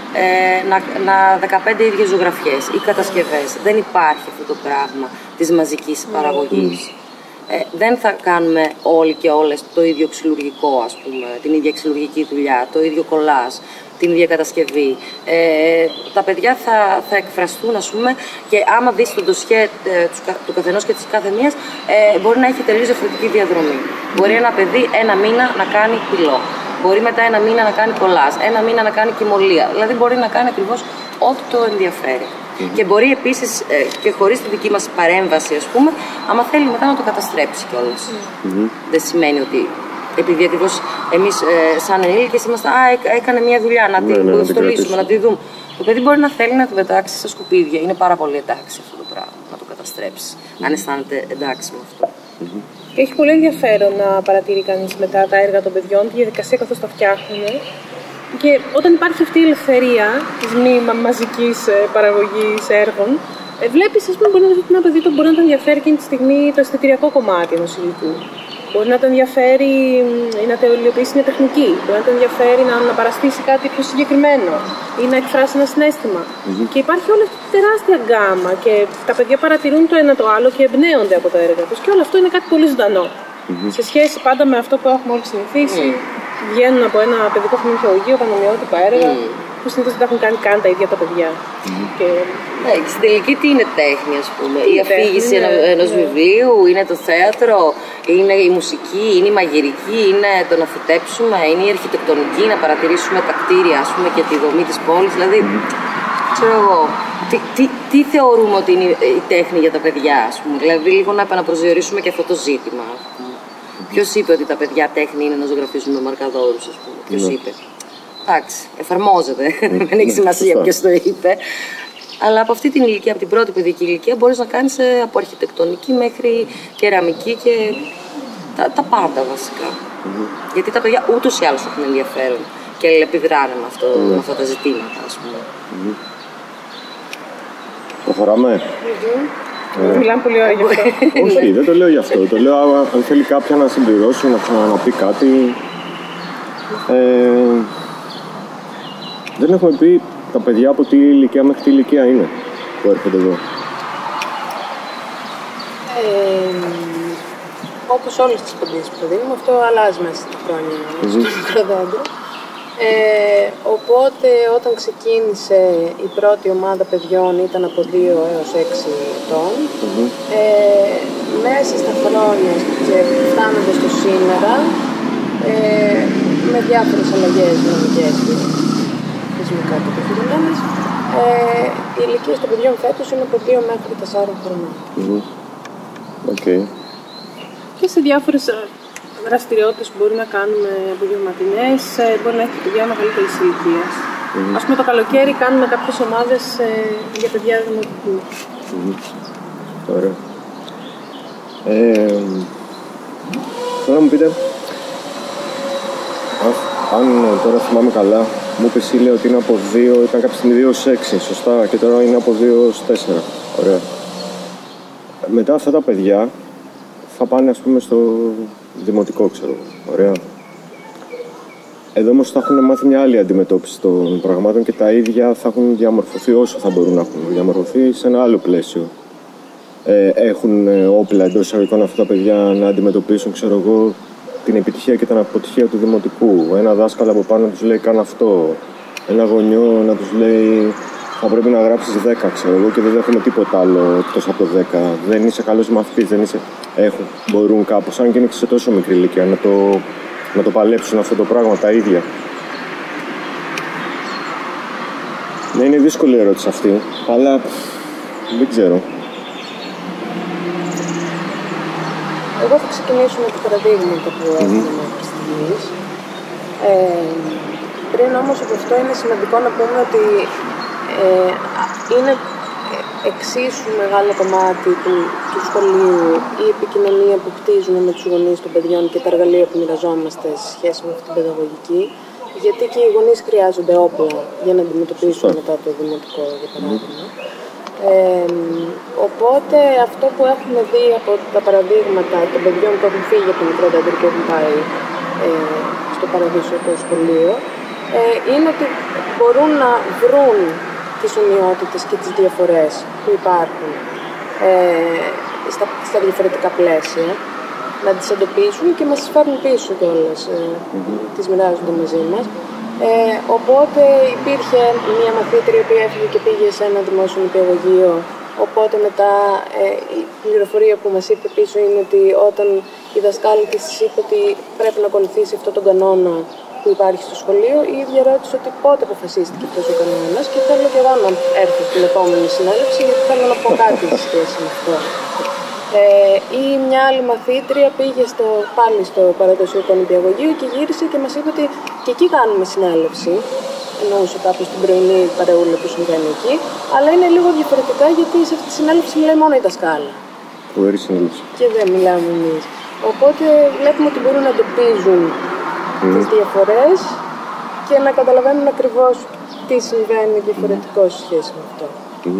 ε, να, να δεκαπέντε ίδιες ζωγραφιές ή κατασκευές. Δεν υπάρχει αυτό το πράγμα της μαζικής παραγωγής. Ε, δεν θα κάνουμε όλοι και όλες το ίδιο ξυλουργικό, ας πούμε, την ίδια ξυλουργική δουλειά, το ίδιο κολάζ, την ίδια κατασκευή. Ε, τα παιδιά θα, θα εκφραστούν, ας πούμε, και άμα δεις το ντοσιέ ε, του καθενός και της κάθε μίας, ε, μπορεί να έχει τελείως διαφορετική διαδρομή. Μπορεί ένα παιδί ένα μήνα να κάνει πυλό, μπορεί μετά ένα μήνα να κάνει κολάζ, ένα μήνα να κάνει κυμολία. Δηλαδή μπορεί να κάνει ακριβώς ό,τι το ενδιαφέρει. Mm-hmm. Και μπορεί επίσης ε, και χωρίς τη δική μας παρέμβαση, ας πούμε, άμα θέλει μετά να το καταστρέψει κιόλας. Mm-hmm. Δεν σημαίνει ότι επειδή ακριβώς εμείς ε, σαν ενήλικες είμαστε, α, έκανε μια δουλειά, να την ναι, ναι, στολίσουμε, να τη δούμε. Το παιδί μπορεί να θέλει να την πετάξει στα σκουπίδια. Είναι πάρα πολύ εντάξει αυτό το πράγμα, να το καταστρέψει, mm-hmm. αν αισθάνεται εντάξει με αυτό. Mm-hmm. Και έχει πολύ ενδιαφέρον να παρατηρεί κανείς μετά τα έργα των παιδιών, τη διαδικασία καθώς τα φτιάχνουν. Και όταν υπάρχει αυτή η ελευθερία της μη μαζικής παραγωγής έργων, βλέπεις, ας πούμε, μπορεί να δει ένα παιδί που μπορεί να τον ενδιαφέρει εκείνη τη στιγμή το αισθητηριακό κομμάτι ενός υλικού. Μπορεί να τον ενδιαφέρει ή να τελειοποιήσει μια τεχνική. Μπορεί να τον ενδιαφέρει να αναπαραστήσει κάτι πιο συγκεκριμένο ή να εκφράσει ένα συναίσθημα. Mm-hmm. Και υπάρχει όλη αυτή τη τεράστια γκάμα και τα παιδιά παρατηρούν το ένα το άλλο και εμπνέονται από τα έργα τους. Και όλο αυτό είναι κάτι πολύ ζωντανό. Mm-hmm. Σε σχέση πάντα με αυτό που έχουμε όλοι συνηθίσει. Mm. Βγαίνουν από ένα παιδικό χημιολογείο, πανομοιότυπα έργα, mm. που συνήθως δεν τα έχουν κάνει καν τα ίδια τα παιδιά. Mm. Και... Ναι, και στην τελική τι είναι τέχνη, ας πούμε. Η αφήγηση ναι, ενός ναι. βιβλίου, είναι το θέατρο, είναι η μουσική, είναι η μαγειρική, είναι το να φυτέψουμε, είναι η αρχιτεκτονική, να παρατηρήσουμε τα κτίρια, ας πούμε, και τη δομή της πόλης. Δηλαδή, mm. ξέρω εγώ, τι, τι, τι θεωρούμε ότι είναι η τέχνη για τα παιδιά, ας πούμε. Δηλαδή, λίγο να επαναπροσδιορίσουμε και αυτό το ζήτημα. Ποιος είπε ότι τα παιδιά τέχνη είναι να ζωγραφίζουν με μαρκαδόρους, ας πούμε. Ποιος ναι. είπε. Εντάξει, εφαρμόζεται. Δεν έχει σημασία ποιος το είπε. Αλλά από αυτή την ηλικία, από την πρώτη παιδική ηλικία, μπορείς να κάνεις από αρχιτεκτονική μέχρι κεραμική και τα, τα πάντα βασικά. Mm-hmm. Γιατί τα παιδιά ούτως ή άλλως έχουν ενδιαφέρον και επιδράνε με, αυτό, mm-hmm. με αυτά τα ζητήματα, ας πούμε. Mm-hmm. Προχωράμε. Mm-hmm. Yeah. Μιλάμε πολύ ωραία γι' αυτό. Όχι, δεν το λέω γι' αυτό. Το λέω αν θέλει κάποια να συμπληρώσει, να ξαναπεί κάτι. Ε, δεν έχουμε πει τα παιδιά από τι ηλικία μέχρι τι ηλικία είναι που έρχονται εδώ. Ε, όπως όλες τις παιδείες που δίνουμε, αυτό αλλάζει μέσα στα χρόνια mm-hmm. στο μικρό δέντρο. Ε, οπότε όταν ξεκίνησε η πρώτη ομάδα παιδιών ήταν από δύο έως έξι ετών. Mm-hmm. ε, μέσα στα χρόνια και φτάνοντας στο σήμερα, ε, με διάφορες αλλαγές νομικές και θεσμικά και καθημερινές, ε, οι ηλικίες των παιδιών φέτος είναι από δύο μέχρι τέσσερα χρονών. Mm-hmm. Okay. Και σε διάφορες δραστηριότητες που μπορεί να κάνουμε απογευματινές, μπορεί να έχει παιδιά μεγαλύτερης ηλικίας. Mm-hmm. Ας πούμε το καλοκαίρι κάνουμε κάποιες ομάδες ε, για παιδιά δημοτικού. Mm-hmm. Ωραία. Ε, τώρα μου πείτε, αν, αν τώρα θυμάμαι καλά, μου είπε Σίλια ότι είναι από δύο, ήταν κάποια στιγμή δύο έως έξι, σωστά, και τώρα είναι από δύο έως τέσσερα. Ωραία. Μετά αυτά τα παιδιά θα πάνε, ας πούμε, στο δημοτικό, ξέρω. Ωραία. Εδώ όμως θα έχουν μάθει μια άλλη αντιμετώπιση των πραγμάτων και τα ίδια θα έχουν διαμορφωθεί όσο θα μπορούν να έχουν διαμορφωθεί σε ένα άλλο πλαίσιο. Ε, έχουν όπλα εντός εισαγωγικών αυτά τα παιδιά να αντιμετωπίσουν, ξέρω εγώ, την επιτυχία και την αποτυχία του δημοτικού. Ένα δάσκαλο από πάνω τους λέει κάνε αυτό. Ένα γονιό να τους λέει θα πρέπει να γράψεις δέκα, ξέρω εγώ, και δεν δέχομαι τίποτα άλλο εκτός από το δέκα. Δεν είσαι καλός μαθητής, δεν είσαι. Έχουν, μπορούν κάπως, αν και είναι σε τόσο μικρή ηλικία, να το, να το παλέψουν αυτό το πράγμα τα ίδια. Ναι, είναι δύσκολη η ερώτηση αυτή, αλλά δεν ξέρω. Εγώ θα ξεκινήσω με τα παραδείγματα που έχουμε mm-hmm. μέχρι στιγμής. Ε, πριν όμως από αυτό είναι σημαντικό να πούμε ότι ε, είναι εξίσου μεγάλο κομμάτι του, του σχολείου η επικοινωνία που χτίζουμε με τους γονείς των παιδιών και τα εργαλεία που μοιραζόμαστε σε σχέση με αυτή την παιδαγωγική, γιατί και οι γονείς χρειάζονται όπλα για να αντιμετωπίσουν μετά το δημοτικό, για παράδειγμα. Ε, οπότε αυτό που έχουμε δει από τα παραδείγματα των παιδιών που έχουν φύγει από το μικρό δέντρο και έχουν πάει ε, στο παραδείσιακο σχολείο ε, είναι ότι μπορούν να βρουν τις ομοιότητες και τις διαφορές που υπάρχουν ε, στα, στα διαφορετικά πλαίσια, να τις εντοπίσουν και μας τις φέρνουν πίσω κιόλας, ε, mm-hmm. τις μοιράζονται μαζί μας. Ε, οπότε υπήρχε μια μαθήτρια που έφυγε και πήγε σε ένα δημόσιο νηπιαγωγείο. Οπότε μετά ε, η πληροφορία που μας ήρθε πίσω είναι ότι όταν η δασκάλη της είπε ότι πρέπει να ακολουθήσει αυτόν τον κανόνα που υπάρχει στο σχολείο, η ίδια ρώτησε ότι πότε αποφασίστηκε αυτός ο κανόνας και θέλω και εγώ να έρθω στην επόμενη συνέλευση γιατί θέλω να πω κάτι σε σχέση με αυτό. Ε, ή μια άλλη μαθήτρια πήγε στο, πάλι στο παραδοσιακό νηπιαγωγείο και γύρισε και μας είπε ότι και εκεί κάνουμε συνέλευση. Εννοούσε κάποιος την πρωινή παρεούλα που συμβαίνει εκεί, αλλά είναι λίγο διαφορετικά γιατί σε αυτή τη συνέλευση μιλάει μόνο η δασκάλα. Φοβερή συνέλευση. Και δεν μιλάμε εμείς. Οπότε βλέπουμε ότι μπορούν να εντοπίζουν mm. τις διαφορές και να καταλαβαίνουν ακριβώς τι συμβαίνει διαφορετικό σε σχέση με αυτό. Mm.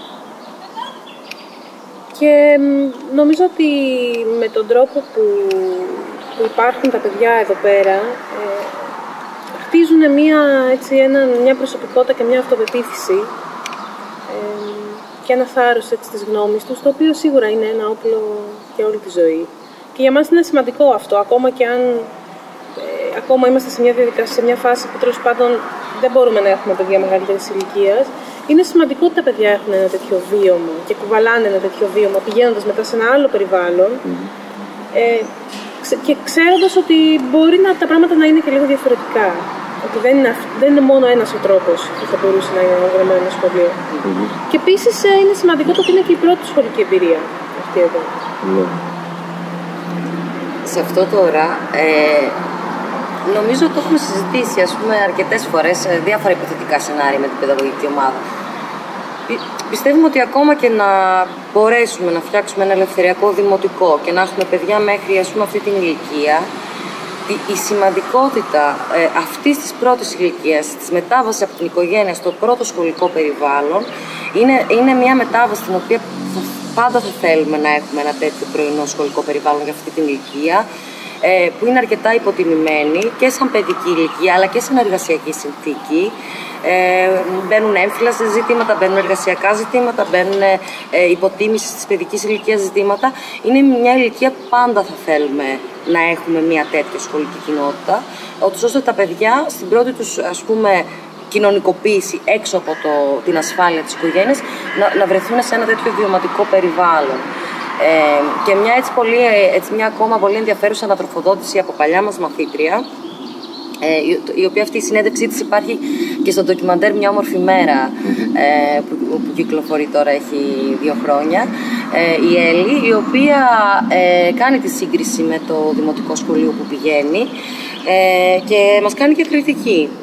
Και νομίζω ότι με τον τρόπο που, που υπάρχουν τα παιδιά εδώ πέρα ε, χτίζουν μια, έτσι, ένα, μια προσωπικότητα και μια αυτοπεποίθηση ε, και ένα θάρρος έτσι, της γνώμης τους, το οποίο σίγουρα είναι ένα όπλο για όλη τη ζωή. Και για μας είναι σημαντικό αυτό, ακόμα και αν ε, ακόμα είμαστε σε μια διαδικασία, σε μια φάση που τέλος πάντων δεν μπορούμε να έχουμε παιδιά μεγαλύτερης ηλικίας. Είναι σημαντικό ότι τα παιδιά έχουν ένα τέτοιο βίωμα και κουβαλάνε ένα τέτοιο βίωμα πηγαίνοντας μετά σε ένα άλλο περιβάλλον mm-hmm. ε, και ξέροντας ότι μπορεί να, τα πράγματα να είναι και λίγο διαφορετικά. Ότι δεν είναι, δεν είναι μόνο ένας ο τρόπος που θα μπορούσε να είναι οργανωμένο ένα σχολείο. Mm-hmm. Και επίσης ε, είναι σημαντικό το ότι είναι και η πρώτη σχολική εμπειρία αυτή εδώ. Mm-hmm. Σε αυτό τώρα, ε, νομίζω ότι το έχουμε συζητήσει ας πούμε, αρκετές φορές σε διάφορα υποθετικά σενάρια με την παιδαγωγική ομάδα. Πιστεύουμε ότι ακόμα και να μπορέσουμε να φτιάξουμε ένα ελευθεριακό δημοτικό και να έχουμε παιδιά μέχρι ας πούμε, αυτή την ηλικία, η σημαντικότητα ε, αυτής της πρώτης ηλικίας, της μετάβασης από την οικογένεια στο πρώτο σχολικό περιβάλλον, είναι, είναι μια μετάβαση την οποία θα, πάντα θα θέλουμε να έχουμε ένα τέτοιο πρωινό σχολικό περιβάλλον για αυτή την ηλικία, ε, που είναι αρκετά υποτιμημένη και σαν παιδική ηλικία αλλά και σαν εργασιακή συνθήκη. Ε, μπαίνουν έμφυλα σε ζητήματα, μπαίνουν εργασιακά ζητήματα, μπαίνουν ε, υποτίμηση της παιδικής ηλικίας ζητήματα. Είναι μια ηλικία που πάντα θα θέλουμε να έχουμε μια τέτοια σχολική κοινότητα, ώστε τα παιδιά στην πρώτη τους ας πούμε κοινωνικοποίηση έξω από το, την ασφάλεια της οικογένειας να, να βρεθούν σε ένα τέτοιο βιωματικό περιβάλλον. Ε, και μια, έτσι πολύ, έτσι μια ακόμα πολύ ενδιαφέρουσα ανατροφοδότηση από παλιά μας μαθήτρια, ε, η οποία αυτή η συνέντευξή της υπάρχει και στο ντοκιμαντέρ «Μια όμορφη μέρα» ε, που, που κυκλοφορεί τώρα, έχει δύο χρόνια, ε, η Έλλη, η οποία ε, κάνει τη σύγκριση με το δημοτικό σχολείο που πηγαίνει ε, και μας κάνει και κριτική.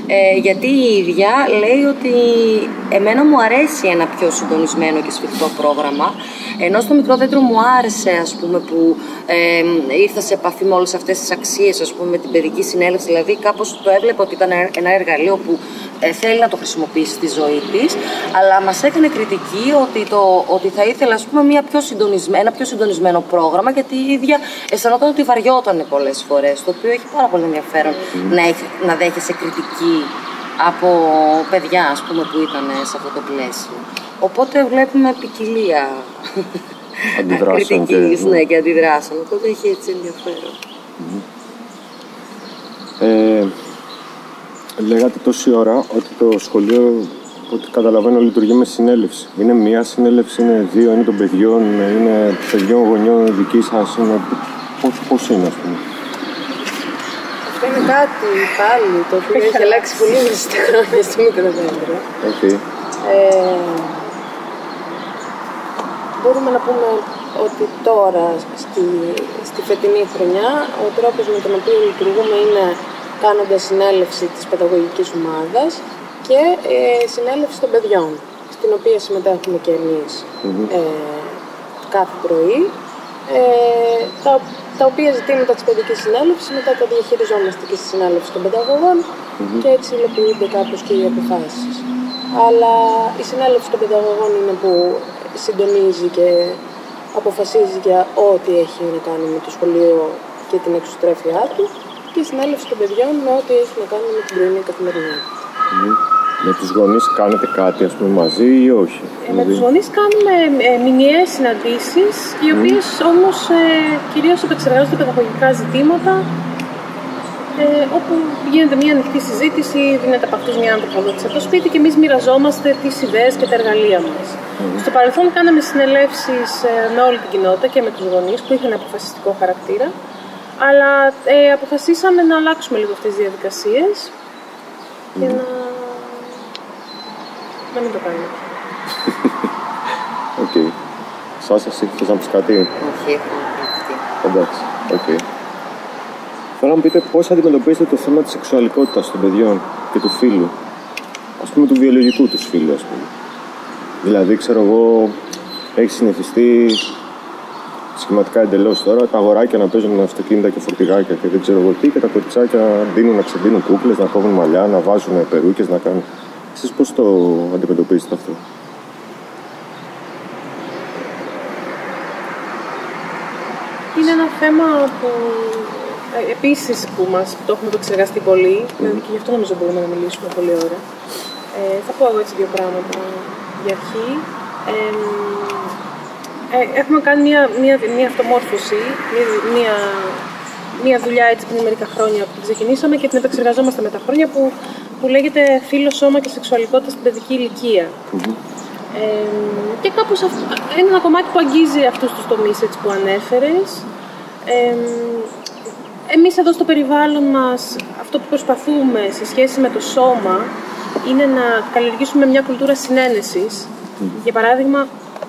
Ε, γιατί η ίδια λέει ότι εμένα μου αρέσει ένα πιο συντονισμένο και σφιχτό πρόγραμμα, ενώ στο μικρό δέντρο μου άρεσε, ας πούμε, που ε, ήρθα σε επαφή με όλες αυτές τις αξίες, ας πούμε, με την παιδική συνέλευση, δηλαδή κάπως το έβλεπα ότι ήταν ένα εργαλείο που ε, θέλει να το χρησιμοποιήσει στη ζωή της, αλλά μας έκανε κριτική ότι, το, ότι θα ήθελα, ας πούμε, μια πιο ένα πιο συντονισμένο πρόγραμμα, γιατί η ίδια αισθανόταν ότι βαριόταν πολλές φορές, το οποίο έχει πάρα πολύ ενδιαφέρον mm. να, έχει, να δέχεσαι κριτική από παιδιά, ας πούμε, που ήταν σε αυτό το πλαίσιο. Οπότε βλέπουμε ποικιλία κριτικής και... Ναι, και αντιδράσεων, οπότε έχει έτσι ενδιαφέρον. Mm. Ε, λέγατε τόση ώρα ότι το σχολείο, ότι καταλαβαίνω, λειτουργεί με συνέλευση. Είναι μία συνέλευση, είναι δύο, είναι των παιδιών, είναι παιδιών γονιών δική σας, είναι... Πώς, πώς είναι, ας πούμε? Αυτό είναι κάτι πάλι το οποίο έχει αλλάξει πολύ μέσα στα χρόνια στο μικρό δέντρο. Okay. Ε, μπορούμε να πούμε ότι τώρα, στη, στη φετινή χρονιά, ο τρόπος με τον οποίο λειτουργούμε είναι κάνοντας συνέλευση της παιδαγωγικής ομάδας και ε, συνέλευση των παιδιών, στην οποία συμμετέχουμε και εμείς mm-hmm. ε, κάθε πρωί. Ε, τα, τα οποία ζητήματα της παιδικής συνέλευσης μετά τα διαχειριζόμαστε και στη συνέλευση των παιδαγωγών mm-hmm. και έτσι υλοποιούνται κάπως και οι αποφάσεις. Αλλά η συνέλευση των παιδαγωγών είναι που συντονίζει και αποφασίζει για ό,τι έχει να κάνει με το σχολείο και την εξωστρέφειά του, και η συνέλευση των παιδιών με ό,τι έχει να κάνει με την πρωινή καθημερινότητα. Mm-hmm. Με τους γονείς κάνετε κάτι, ας πούμε, μαζί ή όχι? Ε, με δηλαδή... τους γονείς κάνουμε ε, μηνιαίες συναντήσεις, οι οποίες mm. όμως ε, κυρίως επεξεργάζονται παιδαγωγικά ζητήματα, ε, όπου γίνεται μια ανοιχτή συζήτηση, δίνεται από αυτούς μια ανθρωποδότηση από το σπίτι και εμείς μοιραζόμαστε τις ιδέες και τα εργαλεία μας. Mm. Στο παρελθόν κάναμε συνελεύσεις ε, με όλη την κοινότητα και με τους γονείς που είχαν αποφασιστικό χαρακτήρα, αλλά ε, αποφασίσαμε να αλλάξουμε λίγο αυτές τις διαδικασίες mm. και να... να μην το κάνουμε. Οκ. Okay. Σάσα, εσύ θες να πεις κάτι? Όχι, έχω εντάξει, οκ. Okay. Θέλω να μου πείτε πώς αντιμετωπίζετε το θέμα της σεξουαλικότητας των παιδιών και του φύλου. Ας πούμε, του βιολογικού τους φύλου, ας πούμε. Δηλαδή, ξέρω εγώ, έχει συνηθιστεί σχηματικά εντελώς τώρα τα αγοράκια να παίζουν με αυτοκίνητα και φορτηγάκια και δεν ξέρω εγώ τι, και τα κοριτσάκια δίνουν να ξεντίνουν κούκλες, να κόβουν μαλλιά, να βάζουν περούκες, να κάνουν. Εσείς πώς το αντιμετωπίζετε αυτό? Είναι ένα θέμα που ε, επίσης που μας το έχουμε επεξεργαστεί πολύ, mm. δηλαδή και γι' αυτό νομίζω μπορούμε να μιλήσουμε πολλή ώρα. Ε, θα πω εγώ έτσι δύο πράγματα για αρχή. Ε, ε, έχουμε κάνει μια, μια, μια αυτομόρφωση, μια, μια, μια δουλειά έτσι πριν μερικά χρόνια που την ξεκινήσαμε και την επεξεργαζόμαστε με τα χρόνια, που που λέγεται φύλο, σώμα και σεξουαλικότητα στην παιδική ηλικία. Mm-hmm. Ε, και κάπως αυτό, είναι ένα κομμάτι που αγγίζει αυτούς τους τομείς έτσι, που ανέφερες. Ε, εμείς εδώ στο περιβάλλον μας, αυτό που προσπαθούμε σε σχέση με το σώμα είναι να καλλιεργήσουμε μια κουλτούρα συνένεσης. Mm-hmm. Για παράδειγμα,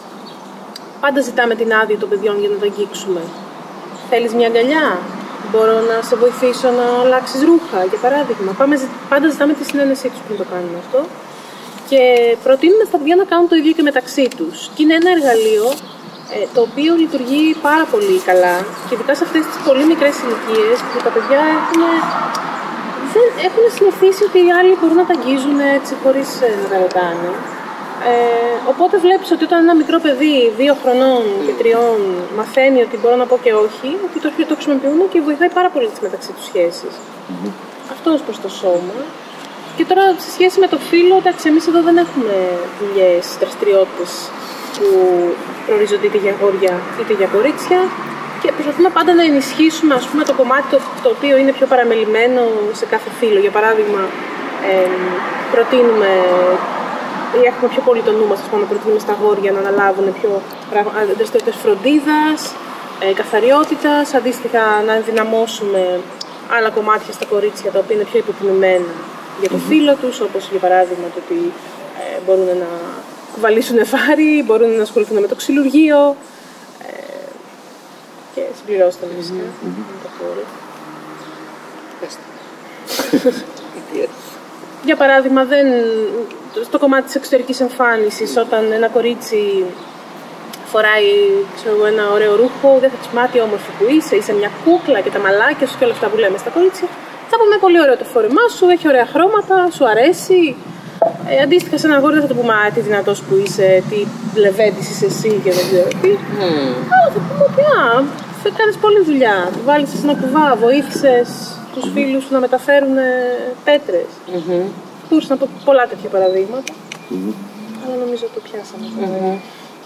πάντα ζητάμε την άδεια των παιδιών για να τα αγγίξουμε. Θέλεις μια αγκαλιά? Μπορώ να σε βοηθήσω να αλλάξεις ρούχα, για παράδειγμα. Πάμε, πάντα ζητάμε τη συνένεσή τους πριν το κάνουμε αυτό. Και προτείνουμε στα παιδιά να κάνουν το ίδιο και μεταξύ τους. Και είναι ένα εργαλείο ε, το οποίο λειτουργεί πάρα πολύ καλά. Και ειδικά σε αυτές τις πολύ μικρές ηλικίες που τα παιδιά έχουν, δεν, έχουν συνηθίσει ότι οι άλλοι μπορούν να τα αγγίζουν έτσι χωρίς ε, να τα ρωτάνε. Ε, οπότε βλέπεις ότι όταν ένα μικρό παιδί δύο χρονών και τριών μαθαίνει ότι μπορώ να πω και όχι, ότι το, το χρησιμοποιούν και βοηθάει πάρα πολύ τις μεταξύ τους σχέσεις. Mm-hmm. Αυτό ως προς το σώμα. Και τώρα σε σχέση με το φύλο, εντάξει, εμείς εδώ δεν έχουμε δουλειές, δραστηριότητες που προορίζονται είτε για αγόρια είτε για κορίτσια, και προσπαθούμε πάντα να ενισχύσουμε, ας πούμε, το κομμάτι το, το οποίο είναι πιο παραμελημένο σε κάθε φύλο. Για παράδειγμα, ε, προτείνουμε ή έχουμε πιο πολύ το νου μας, ας πούμε, να προτείνουμε στα αγόρια να αναλάβουν πιο δραστηριότητες φροντίδας, ε, καθαριότητας, αντίστοιχα να ενδυναμώσουμε άλλα κομμάτια στα κορίτσια τα οποία είναι πιο υποτιμημένα για το mm-hmm. φύλο τους, όπως για παράδειγμα το ότι ε, μπορούν να κουβαλήσουν φάρι, μπορούν να ασχοληθούν με το ξυλουργείο ε, και συμπληρώστε με φυσικά. Mm-hmm. για παράδειγμα, δεν, στο κομμάτι της εξωτερικής εμφάνισης, όταν ένα κορίτσι φοράει ξέρω, ένα ωραίο ρούχο, δεν θα της πει τι όμορφη που είσαι, είσαι μια κούκλα και τα μαλάκια σου και όλα αυτά που λέμε στα κορίτσια. Θα πούμε πολύ ωραίο το φόρεμά σου, έχει ωραία χρώματα, σου αρέσει. Ε, αντίστοιχα σε ένα αγόρι δεν θα το πούμε α, τι δυνατός που είσαι, τι λεβέντης είσαι εσύ και δεν ξέρω τι. Mm. Αλλά θα πούμε ότι α, θα κάνεις πολλή δουλειά. Βάλεις ένα κουβά, βοήθησες τους mm-hmm. φίλους σου να μεταφέρουν πέτρες. Mm-hmm. Μπορούσα να πω πολλά τέτοια παραδείγματα. Mm-hmm. Αλλά νομίζω το πιάσαμε. Mm-hmm.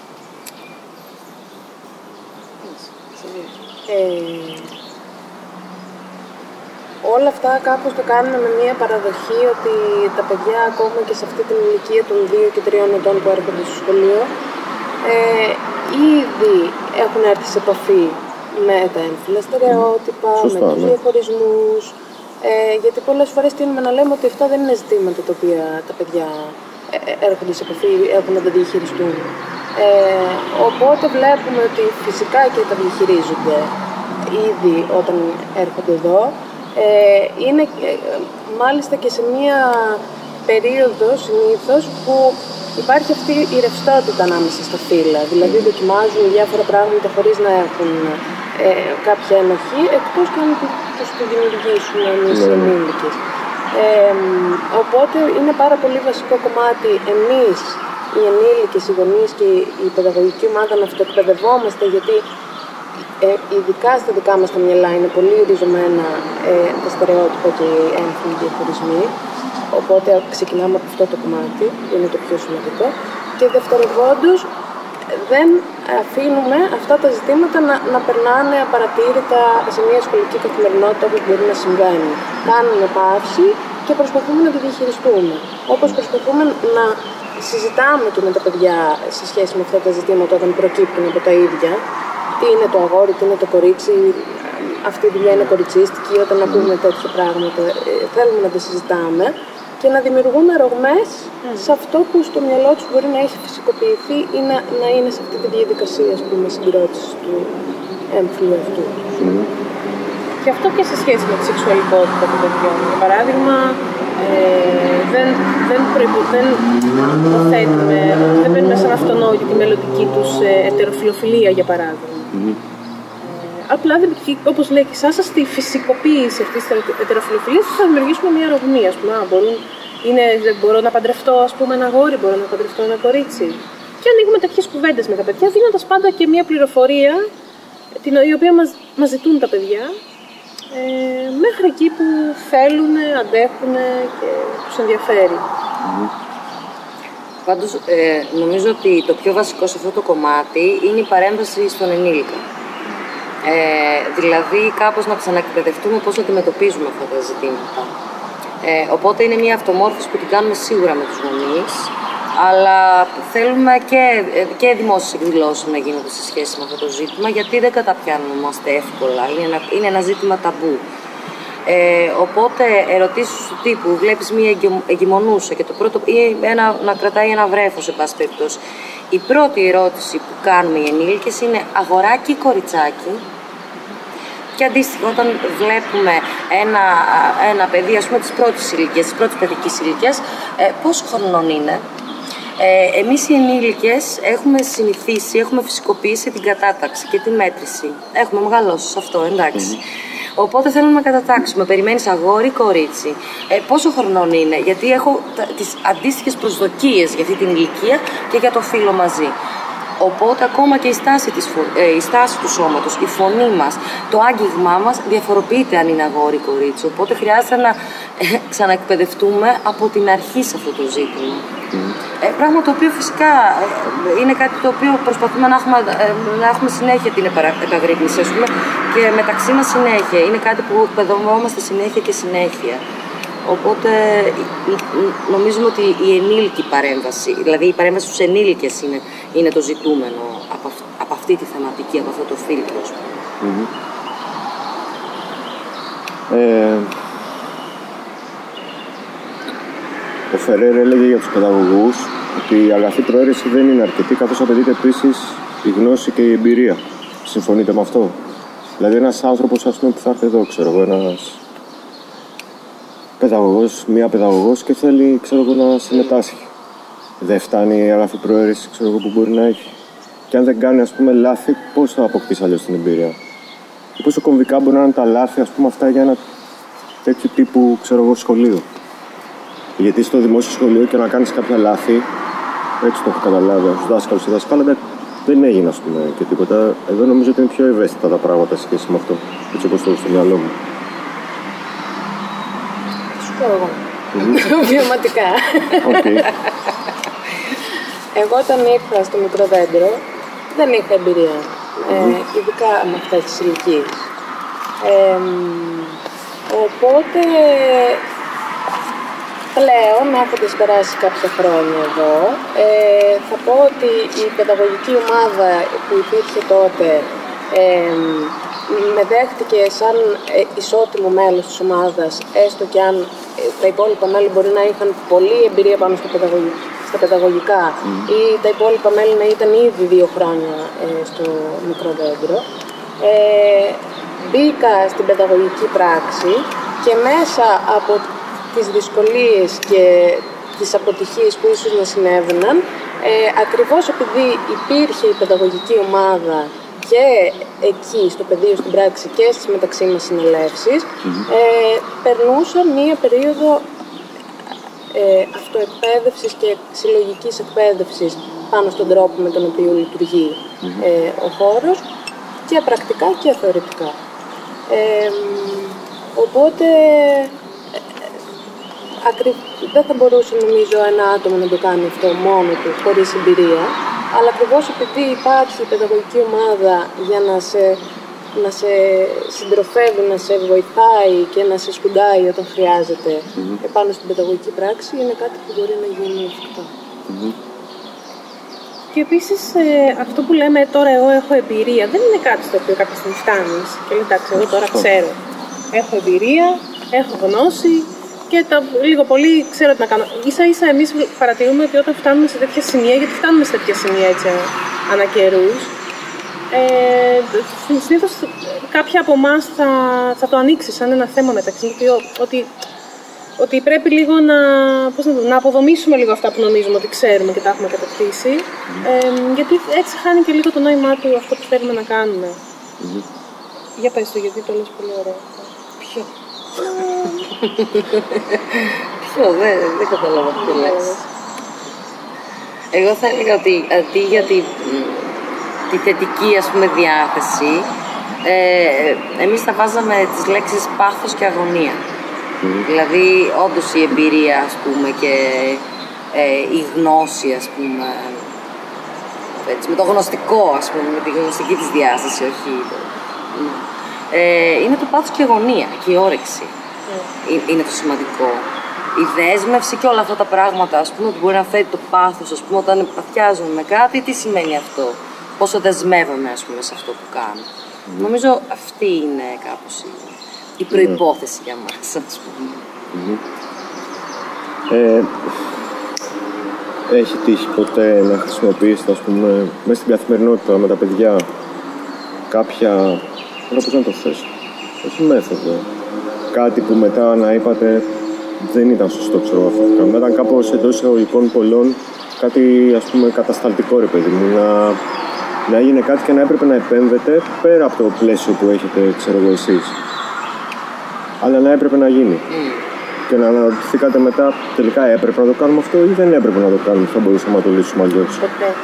Ε, όλα αυτά κάπως το κάνουμε με μια παραδοχή ότι τα παιδιά ακόμα και σε αυτή την ηλικία των δύο και τριών ετών που έρχονται στο σχολείο ε, ήδη έχουν έρθει σε επαφή με τα έμφυλα στερεότυπα, mm. με τους ναι. διαχωρισμούς ε, γιατί πολλές φορές τείνουμε να λέμε ότι αυτά δεν είναι ζητήματα τα οποία τα παιδιά έρχονται σε επαφή, έχουν να τα διαχειριστούν. Ε, οπότε βλέπουμε ότι φυσικά και τα διαχειρίζονται ήδη όταν έρχονται εδώ. Ε, είναι ε, μάλιστα και σε μία περίοδο συνήθως που υπάρχει αυτή η ρευστότητα ανάμεσα στα φύλλα. Δηλαδή δοκιμάζουν διάφορα πράγματα χωρίς να έχουν ε, κάποια ενοχή, εκτός και αν τους το δημιουργήσουν εμείς οι ενήλικες. Ε, οπότε είναι πάρα πολύ βασικό κομμάτι εμείς οι ενήλικες, οι γονείς και η παιδαγωγική ομάδα να αυτοεκπαιδευόμαστε, γιατί ε, ειδικά στα δικά μας τα μυαλά είναι πολύ ριζωμένα ε, τα στερεότυπα και οι έμφυλοι διαχωρισμοί. Οπότε ξεκινάμε από αυτό το κομμάτι, που είναι το πιο σημαντικό. Και δευτερευόντως δεν αφήνουμε αυτά τα ζητήματα να, να περνάνε απαρατήρητα σε μια σχολική καθημερινότητα όπως μπορεί να συμβαίνει. Κάνουμε παύση και προσπαθούμε να τη διαχειριστούμε. Όπως προσπαθούμε να συζητάμε και με τα παιδιά σε σχέση με αυτά τα ζητήματα όταν προκύπτουν από τα ίδια. Τι είναι το αγόρι, τι είναι το κορίτσι, αυτή η δουλειά είναι κοριτσίστικη. Όταν ακούμε τέτοια πράγματα, θέλουμε να τα συζητάμε και να δημιουργούν αρρωγμές mm. σε αυτό που στο μυαλό τους μπορεί να έχει φυσικοποιηθεί ή να, να είναι σε αυτή τη διαδικασία συγκρότησης του έμφυλου αυτού. Mm. Και αυτό και σε σχέση με τη σεξουαλικότητα των παιδιών. Για παράδειγμα, ε, δεν, δεν, προϋπο, δεν υποθέτουμε, δεν παίρνουμε σαν αυτονόητη τη μελλοντική τους ε, ετεροφιλοφιλία, για παράδειγμα. Mm. Ε, απλά, όπως λέει και εσάς, στη φυσικοποίηση αυτής της ετεροφιλοφιλίας θα δημιουργήσουμε μια ρογμή. Ας πούμε, α, μπορούν, είναι, μπορώ να παντρευτώ ας πούμε, ένα αγόρι, μπορώ να παντρευτώ ένα κορίτσι. Και ανοίγουμε τέτοιες κουβέντες με τα παιδιά, δίνοντας πάντα και μια πληροφορία την, η οποία μας, μας ζητούν τα παιδιά. Ε, μέχρι εκεί που θέλουν, αντέχουν και τους ενδιαφέρει. Mm. Πάντως, ε, νομίζω ότι το πιο βασικό σε αυτό το κομμάτι είναι η παρέμβαση στον ενήλικα. Ε, δηλαδή, κάπως να ξαναεκπαιδευτούμε πώς να αντιμετωπίζουμε αυτά τα ζητήματα. Ε, οπότε είναι μια αυτομόρφωση που την κάνουμε σίγουρα με τους γονείς, αλλά θέλουμε και, και δημόσιες εκδηλώσεις να γίνονται σε σχέση με αυτό το ζήτημα, γιατί δεν καταπιάνομαστε εύκολα, είναι ένα, είναι ένα ζήτημα ταμπού. Ε, οπότε ερωτήσεις του τύπου, βλέπεις μία εγκυμονούσα και το πρώτο, ή ένα, να κρατάει ένα βρέφος σε πάση περιπτώσει. Η πρώτη ερώτηση που κάνουμε οι ενήλικες είναι αγοράκι ή κοριτσάκι. Και αντίστοιχα, όταν βλέπουμε ένα, ένα παιδί, ας πούμε, της πρώτης ηλικίας, της πρώτης παιδικής ηλικίας, ε, πόσο χρονών είναι. Ε, εμείς οι ενήλικες έχουμε συνηθίσει, έχουμε φυσικοποιήσει την κατάταξη και τη μέτρηση. Έχουμε μεγαλώσει σε αυτό, εντάξει. Mm-hmm. Οπότε θέλουμε να κατατάξουμε. Περιμένεις αγόρι, κορίτσι. Ε, πόσο χρονών είναι, γιατί έχω τις αντίστοιχες προσδοκίες για αυτή την ηλικία και για το φύλο μαζί. Οπότε ακόμα και η στάση, της, ε, η στάση του σώματος, η φωνή μας, το άγγιγμά μας διαφοροποιείται αν είναι αγόρι ή κορίτσι. Οπότε χρειάζεται να ε, ξαναεκπαιδευτούμε από την αρχή σε αυτό το ζήτημα. Mm. Ε, πράγμα το οποίο φυσικά ε, είναι κάτι το οποίο προσπαθούμε να έχουμε, ε, να έχουμε συνέχεια την επαγρύπνηση, ας πούμε, και μεταξύ μας συνέχεια. Είναι κάτι που εκπαιδευόμαστε συνέχεια και συνέχεια. Οπότε νομίζουμε ότι η ενήλικη παρέμβαση, δηλαδή η παρέμβαση στους ενήλικες είναι, είναι το ζητούμενο από, αυ, από αυτή τη θεματική, από αυτό το φίλτρο. Mm-hmm. ε, ο Φερέρ έλεγε για τους παιδαγωγούς ότι η αγαθή προαίρεση δεν είναι αρκετή, καθώς απαιτείται επίσης η γνώση και η εμπειρία. Συμφωνείτε με αυτό? Δηλαδή ένας άνθρωπος, ας πούμε, που θα έρθει εδώ, ξέρω εγώ, ένας παιδαγωγός, μία παιδαγωγός και θέλει, ξέρω εγώ, να συμμετάσχει. Δεν φτάνει η αγαθή προαίρεση, ξέρω εγώ, που μπορεί να έχει. Και αν δεν κάνει, ας πούμε, λάθη, πώς θα αποκτήσει αλλιώς την εμπειρία. Και πόσο κομβικά μπορεί να είναι τα λάθη, ας πούμε, αυτά για ένα τέτοιο τύπου, ξέρω εγώ, σχολείο. Γιατί στο δημόσιο σχολείο και να κάνεις κάποια λάθη, έτσι το έχω καταλάβει από τους δάσκαλους ή δασκάλα, δεν έγινε, ας πούμε, και τίποτα. Εδώ νομίζω ότι είναι πιο ευαίσθητα τα πράγματα σε σχέση με αυτό, έτσι όπως το έχω στο μυαλό μου. Σου πω εγώ. Βιωματικά. Okay. Εγώ όταν ήρθα στο μικρό δέντρο δεν είχα εμπειρία, mm-hmm. ε, ειδικά με αυτές τις ηλικίες. Ε, οπότε πλέον, έχοντας περάσει κάποια χρόνια εδώ, ε, θα πω ότι η παιδαγωγική ομάδα που υπήρχε τότε ε, με δέχτηκε σαν ε, ισότιμο μέλος της ομάδας, έστω και αν ε, τα υπόλοιπα μέλη μπορεί να είχαν πολλή εμπειρία πάνω στο παιδαγωγικό, στα παιδαγωγικά mm. ή τα υπόλοιπα μέλη να ήταν ήδη δύο χρόνια ε, στο μικρό δέντρο. Ε, μπήκα στην παιδαγωγική πράξη και μέσα από τις δυσκολίες και τις αποτυχίες που ίσως να συνέβαιναν, ε, ακριβώς επειδή υπήρχε η παιδαγωγική ομάδα και εκεί στο πεδίο, στην πράξη και στις μεταξύ μας συνελεύσεις, mm-hmm. ε, περνούσα μία περίοδο ε, αυτοεκπαίδευσης και συλλογικής εκπαίδευσης πάνω στον τρόπο με τον οποίο λειτουργεί mm-hmm. ε, ο χώρος, και πρακτικά και θεωρητικά. Ε, οπότε ακρι... δεν θα μπορούσε, νομίζω, ένα άτομο να το κάνει αυτό μόνο του, χωρίς εμπειρία, αλλά ακριβώς επειδή υπάρχει η παιδαγωγική ομάδα για να σε, να σε συντροφεύει, να σε βοηθάει και να σε σκουντάει όταν χρειάζεται mm-hmm. επάνω στην παιδαγωγική πράξη, είναι κάτι που μπορεί να γίνει εφικτό. Mm-hmm. Και επίσης ε, αυτό που λέμε τώρα, εγώ έχω εμπειρία, δεν είναι κάτι στο οποίο κάποια στιγμή φτάνεις και λέει, εντάξει, εγώ τώρα ξέρω. Έχω εμπειρία, έχω γνώση και τα, λίγο πολύ ξέρω τι να κάνω. Ίσα ίσα εμείς παρατηρούμε ότι όταν φτάνουμε σε τέτοια σημεία, γιατί φτάνουμε σε τέτοια σημεία έτσι ανά καιρούς, ε, συνήθως κάποια από εμάς θα, θα το ανοίξει σαν ένα θέμα μεταξύ μου, ότι, ότι πρέπει λίγο να, πώς να, να αποδομήσουμε λίγο αυτά που νομίζουμε ότι ξέρουμε και τα έχουμε κατακτήσει, ε, γιατί έτσι χάνει και λίγο το νόημά του αυτό που θέλουμε να κάνουμε. Mm-hmm. Για πες το, γιατί το λες πολύ ωραία. Ποιο? Ποιο, δεν, δεν καταλάβω τι λες. Εγώ θα έλεγα ότι αντί για τη, τη θετική, ας πούμε, διάθεση, ε, εμείς θα βάζαμε τις λέξεις πάθος και αγωνία. Mm. Δηλαδή, όντως η εμπειρία, ας πούμε, και ε, η γνώση, ας πούμε, έτσι, με το γνωστικό, ας πούμε, με τη γνωστική της διάσταση, όχι... Ε, είναι το πάθος και η αγωνία και η όρεξη. Mm. Είναι το σημαντικό. Η δέσμευση και όλα αυτά τα πράγματα, ας πούμε, που μπορεί να φέρει το πάθος, ας πούμε, όταν παθιάζουμε με κάτι, τι σημαίνει αυτό, πόσο δεσμεύομαι, ας πούμε, σε αυτό που κάνω. Mm. Νομίζω αυτή είναι κάπως η, η προϋπόθεση mm. για μας, ας πούμε. Mm. Ε, έχει τύχει ποτέ να χρησιμοποιήσετε, ας πούμε, μέσα στην καθημερινότητα με τα παιδιά κάποια... Πώς να το θέσω, όχι μέθοδο, κάτι που μετά να είπατε δεν ήταν σωστό, ξέρω αυτό που κάνουμε. Ήταν κάπως εντός εισαγωγικών πολλών κάτι, ας πούμε, κατασταλτικό, ρε παιδί μου, να, να έγινε κάτι και να έπρεπε να επέμβετε πέρα από το πλαίσιο που έχετε, ξέρω εγώ, εσείς. Αλλά να έπρεπε να γίνει. Mm. Και να αναρωτηθήκατε μετά, τελικά έπρεπε να το κάνουμε αυτό ή δεν έπρεπε να το κάνουμε, θα μπορούσαμε να το λύσουμε αλλιώς.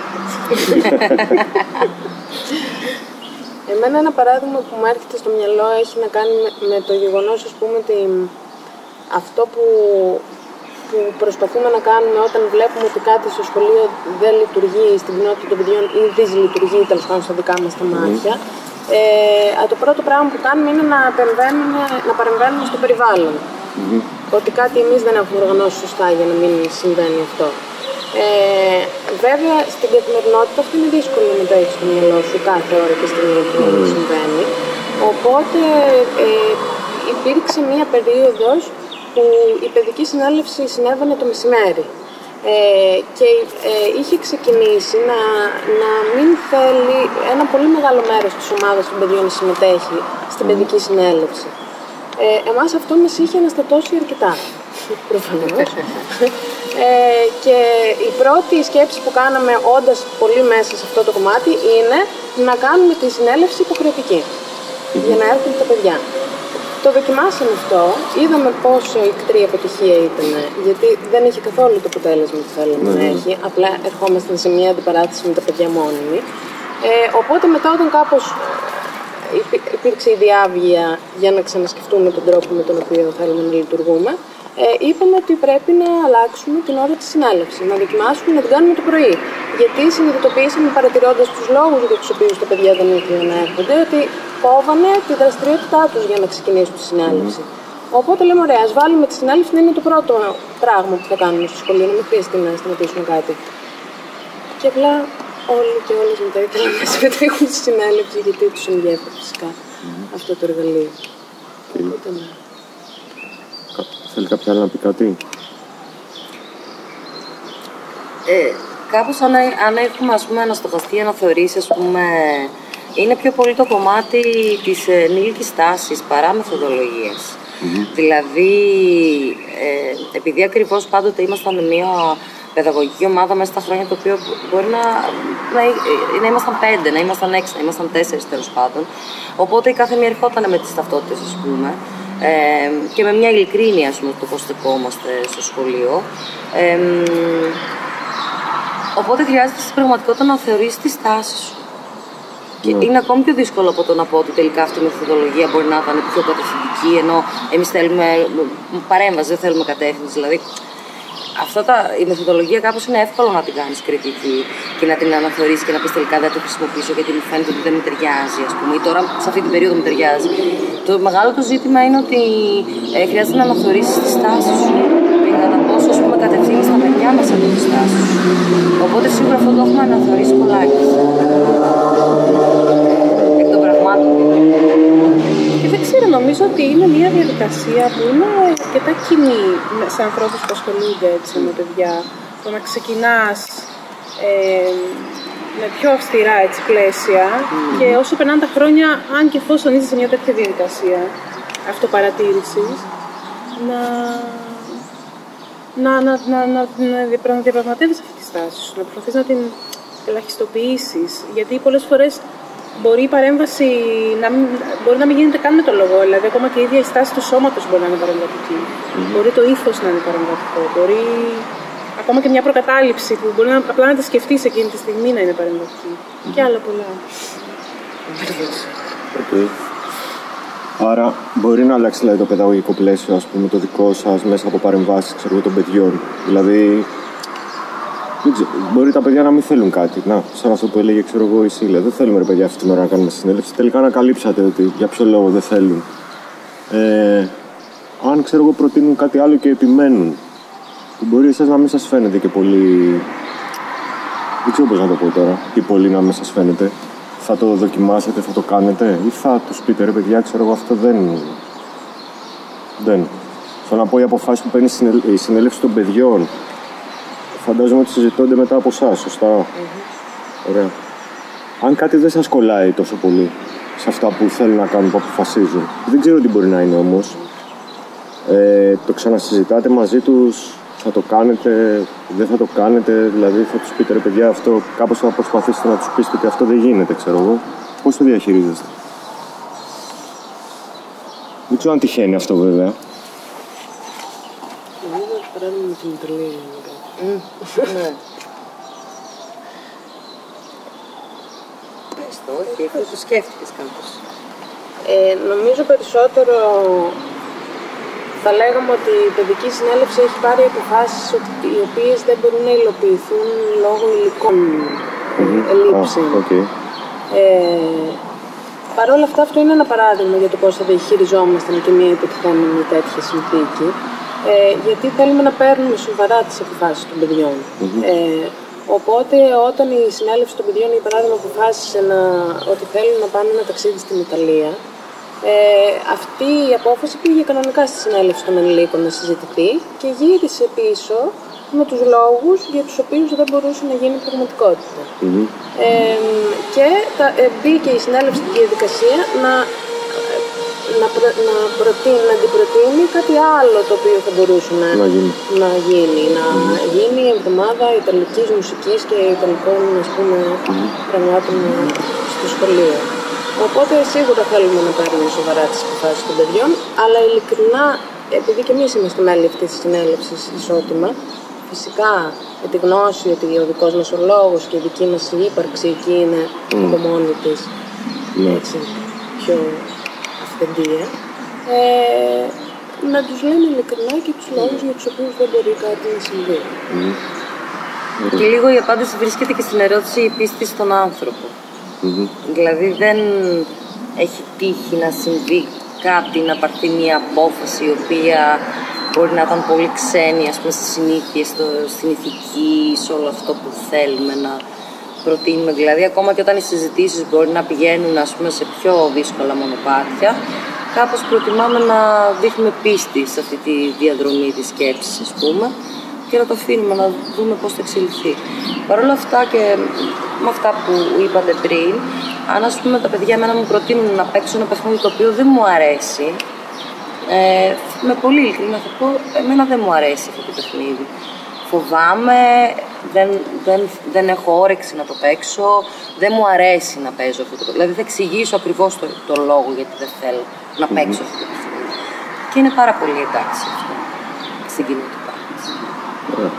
Εμένα ένα παράδειγμα που μου έρχεται στο μυαλό έχει να κάνει με, με το γεγονός, ας πούμε, ότι αυτό που, που προσπαθούμε να κάνουμε όταν βλέπουμε ότι κάτι στο σχολείο δεν λειτουργεί στην κοινότητα των παιδιών ή δυσλειτουργεί, τέλος πάντων, στα δικά μας τα μάτια. Mm. Ε, το πρώτο πράγμα που κάνουμε είναι να, να παρεμβαίνουμε στο περιβάλλον. Mm. Ότι κάτι εμείς δεν έχουμε οργανώσει σωστά για να μην συμβαίνει αυτό. Ε, βέβαια, στην καθημερινότητα αυτό είναι δύσκολο να το έχεις στο μυαλό σου κάθε ώρα και στιγμή που mm. συμβαίνει. Οπότε ε, υπήρξε μία περίοδος που η παιδική συνέλευση συνέβαινε το μεσημέρι. Ε, και ε, είχε ξεκινήσει να, να μην θέλει ένα πολύ μεγάλο μέρος της ομάδας των παιδιών να συμμετέχει στην παιδική συνέλευση. Ε, εμάς αυτό μας είχε αναστατώσει αρκετά, προφανώς. ε, και η πρώτη σκέψη που κάναμε, όντας πολύ μέσα σε αυτό το κομμάτι, είναι να κάνουμε τη συνέλευση υποχρεωτική, για να έρθουν τα παιδιά. Το δοκιμάσαμε αυτό, είδαμε πόσο ικτρή αποτυχία ήταν, γιατί δεν είχε καθόλου το αποτέλεσμα που θέλαμε να έχει, απλά ερχόμασταν σε μια αντιπαράθεση με τα παιδιά μόνιμοι. Ε, οπότε μετά, όταν κάπως υπήρξε η διάβγεια για να ξανασκεφτούμε τον τρόπο με τον οποίο θέλουμε να λειτουργούμε, ε, είπαμε ότι πρέπει να αλλάξουμε την ώρα της συνέλευσης, να δοκιμάσουμε να την κάνουμε το πρωί. Γιατί συνειδητοποιήσαμε, παρατηρώντας τους λόγους για τους οποίους τα παιδιά δεν ήθελαν να έρχονται, ότι κόβανε τη δραστηριότητά τους για να ξεκινήσουν τη συνέλευση. Mm. Οπότε λέμε, ωραία, ας βάλουμε τη συνέλευση να είναι το πρώτο πράγμα που θα κάνουμε στο σχολείο, να μην χρειάζεται να σταματήσουμε κάτι. Και απλά όλοι και όλες μετά ήθελαν να συμμετέχουν στη συνέλευση, γιατί τους ενδιαφέρει φυσικά mm. αυτό το εργαλείο. Okay. Οπότε, ναι. Θέλει κάποια άλλη να πει κάτι? Ε, κάπως αν, αν έχουμε, ας πούμε, αναστοχαστεί, αναθεωρήσει, ας πούμε, είναι πιο πολύ το κομμάτι της ενήλικης τάσης παρά μεθοδολογίας. Mm-hmm. Δηλαδή, ε, επειδή ακριβώς πάντοτε ήμασταν μια παιδαγωγική ομάδα μέσα στα χρόνια, το οποίο μπορεί να, να, να ήμασταν πέντε, να ήμασταν έξι, να ήμασταν τέσσερις τέλος πάντων. Οπότε η κάθε μία ερχόταν με τις ταυτότητες, ας πούμε, ε, και με μια ειλικρίνεια, ας πούμε, το πώς στεκόμαστε στο σχολείο. Ε, οπότε χρειάζεται στην πραγματικότητα να θεωρείς τη στάση σου. Και yeah. είναι ακόμη πιο δύσκολο από το να πω ότι τελικά αυτή η μεθοδολογία μπορεί να ήταν πιο κατευθυντική, ενώ εμείς θέλουμε παρέμβαση, δεν θέλουμε κατεύθυνση. Δηλαδή, αυτά τα, η μεθοδολογία κάπως είναι εύκολο να την κάνεις κριτική και να την αναθεωρήσεις και να πεις τελικά δεν το χρησιμοποιήσω γιατί μου φαίνεται ότι δεν μου ταιριάζει, ας πούμε, ή τώρα σε αυτή την περίοδο μου ταιριάζει. Το μεγάλο το ζήτημα είναι ότι ε, χρειάζεται να αναθεωρήσεις τη στάση σου και κατά πόσο, ας πούμε, κατευθύνεις τα παιδιά μας από τη στάση σου. Οπότε σίγουρα αυτό το έχουμε αναθεωρήσει πολλάκι. Εκ των πραγμάτων. Και δεν ξέρω, νομίζω ότι είναι μια διαδικασία που είναι αρκετά κοινή σε ανθρώπους που ασχολούνται έτσι με παιδιά. Το να ξεκινάς ε, με πιο αυστηρά έτσι, πλαίσια mm. και όσο περνάνε τα χρόνια, αν και εφόσον είσαι σε μια τέτοια διαδικασία αυτοπαρατήρησης, να, να, να, να, να, να διαπραγματεύεις αυτή τη στάση σου, να προσπαθείς να την ελαχιστοποιήσεις. Γιατί πολλές φορές μπορεί η παρέμβαση να μην, μπορεί να μην γίνεται καν με το λόγο, δηλαδή ακόμα και η ίδια η στάση του σώματος μπορεί να είναι παρεμβατική. Mm-hmm. Μπορεί το ύφος να είναι παρεμβατικό, μπορεί ακόμα και μια προκατάληψη που μπορεί να, απλά να τη σκεφτείς εκείνη τη στιγμή να είναι παρεμβατική. Mm-hmm. Και άλλα πολλά. Okay. Άρα μπορεί να αλλάξει δηλαδή, το παιδαγωγικό πλαίσιο, ας πούμε, το δικό σας μέσα από παρεμβάσεις ξέρω, των παιδιών. Δηλαδή, μπορεί τα παιδιά να μην θέλουν κάτι. Να, σαν αυτό που έλεγε ξέρω εγώ, η Σίλια. Δεν θέλουμε ρε παιδιά αυτή την ώρα να κάνουμε συνέλευση. Τελικά ανακαλύψατε ότι για ποιο λόγο δεν θέλουν. Ε, αν ξέρω εγώ προτείνουν κάτι άλλο και επιμένουν, που μπορεί εσάς να μην σας φαίνεται και πολύ. Δεν ξέρω πώς να το πω τώρα. Τι πολύ να μην σας φαίνεται. Θα το δοκιμάσετε, θα το κάνετε, ή θα τους πείτε ρε παιδιά, ξέρω εγώ αυτό δεν. Δεν. Θέλω να πω οι αποφάσεις που παίρνει η συνέλευση των παιδιών. Φαντάζομαι ότι συζητώνται μετά από εσάς, σωστά. Mm-hmm. Ωραία. Αν κάτι δεν σας κολλάει τόσο πολύ σε αυτά που θέλουν να κάνουν, που αποφασίζουν, δεν ξέρω τι μπορεί να είναι όμως. Ε, το ξανασυζητάτε μαζί τους, θα το κάνετε, δεν θα το κάνετε, δηλαδή θα τους πείτε ρε παιδιά αυτό, κάπως θα προσπαθήσετε να τους πείτε ότι αυτό δεν γίνεται, ξέρω εγώ. Πώς το διαχειρίζεστε? Δεν ξέρω αν τυχαίνει αυτό βέβαια. Νομίζω ότι παράδειγμα με την Ιταλία. Ναι. Πες το, όχι, το σκέφτηκες κάπως. Ε, νομίζω περισσότερο θα λέγαμε ότι η παιδική συνέλευση έχει πάρει αποφάσεις οι οποίες δεν μπορούν να υλοποιηθούν λόγω υλικών ελλείψεων. Ah, okay. ε, Παρ' όλα αυτά, αυτό είναι ένα παράδειγμα για το πώς θα διαχειριζόμασταν και μια υποτιθέμενη τέτοια συνθήκη. Ε, γιατί θέλουμε να παίρνουμε σοβαρά τις αποφάσεις των παιδιών. Mm-hmm. Ε, οπότε, όταν η συνέλευση των παιδιών, για παράδειγμα, αποφάσισε να, ότι θέλουν να πάνε ένα ταξίδι στην Ιταλία, ε, αυτή η απόφαση πήγε κανονικά στη συνέλευση των ενηλίκων να συζητηθεί και γύρισε πίσω με τους λόγους για τους οποίους δεν μπορούσε να γίνει πραγματικότητα. Mm-hmm. Ε, και τα, ε, μπήκε η συνέλευση στην διαδικασία να, να, προ, να, προτείνει, να αντιπροτείνει κάτι άλλο το οποίο θα μπορούσε να, να γίνει. Να γίνει, να mm. γίνει η εβδομάδα ιταλικής μουσικής και ιταλικών, ας πούμε, mm. πραγμάτων στο σχολείο. Οπότε σίγουρα θέλουμε να πάρουμε σοβαρά τις αποφάσεις των παιδιών, αλλά ειλικρινά, επειδή και εμείς είμαστε μέλη αυτής της συνέλευσης ισότιμα, φυσικά με τη γνώση ότι ο δικός μας ο λόγος και η δική μας η ύπαρξη εκεί είναι mm. από μόνη της mm. έτσι, πιο αυθεντία, ε, να τους λέμε ειλικρινά και τους λόγους για τους οποίους δεν μπορεί κάτι να συμβεί. Mm. Και λίγο η απάντηση βρίσκεται και στην ερώτηση η πίστη στον άνθρωπο. Mm-hmm. Δηλαδή δεν έχει τύχει να συμβεί κάτι, να πάρθει μια απόφαση η οποία μπορεί να ήταν πολύ ξένη, ας πούμε, στις συνήθειες, στο, στην ηθική, σε όλο αυτό που θέλουμε να προτείνουμε. Δηλαδή, ακόμα και όταν οι συζητήσεις μπορεί να πηγαίνουν, ας πούμε, σε πιο δύσκολα μονοπάτια, κάπως προτιμάμε να δείχνουμε πίστη σε αυτή τη διαδρομή της σκέψης, ας πούμε, και να το αφήνουμε να δούμε πώς θα εξελιχθεί. Παρ' όλα αυτά και με αυτά που είπατε πριν, αν, ας πούμε, τα παιδιά εμένα μου προτείνουν να παίξω ένα παιχνίδι το οποίο δεν μου αρέσει, ε, με πολύ ειλικρινά θα πω, εμένα δεν μου αρέσει αυτό το παιχνίδι. Φοβάμαι, δεν, δεν, δεν έχω όρεξη να το παίξω, δεν μου αρέσει να παίζω αυτό το παιχνίδι. Δηλαδή θα εξηγήσω ακριβώς το, το λόγο γιατί δεν θέλω να παίξω mm-hmm. αυτό το παιχνίδι. Και είναι πάρα πολύ εντάξει αυτό στην κοινότητα. Yeah.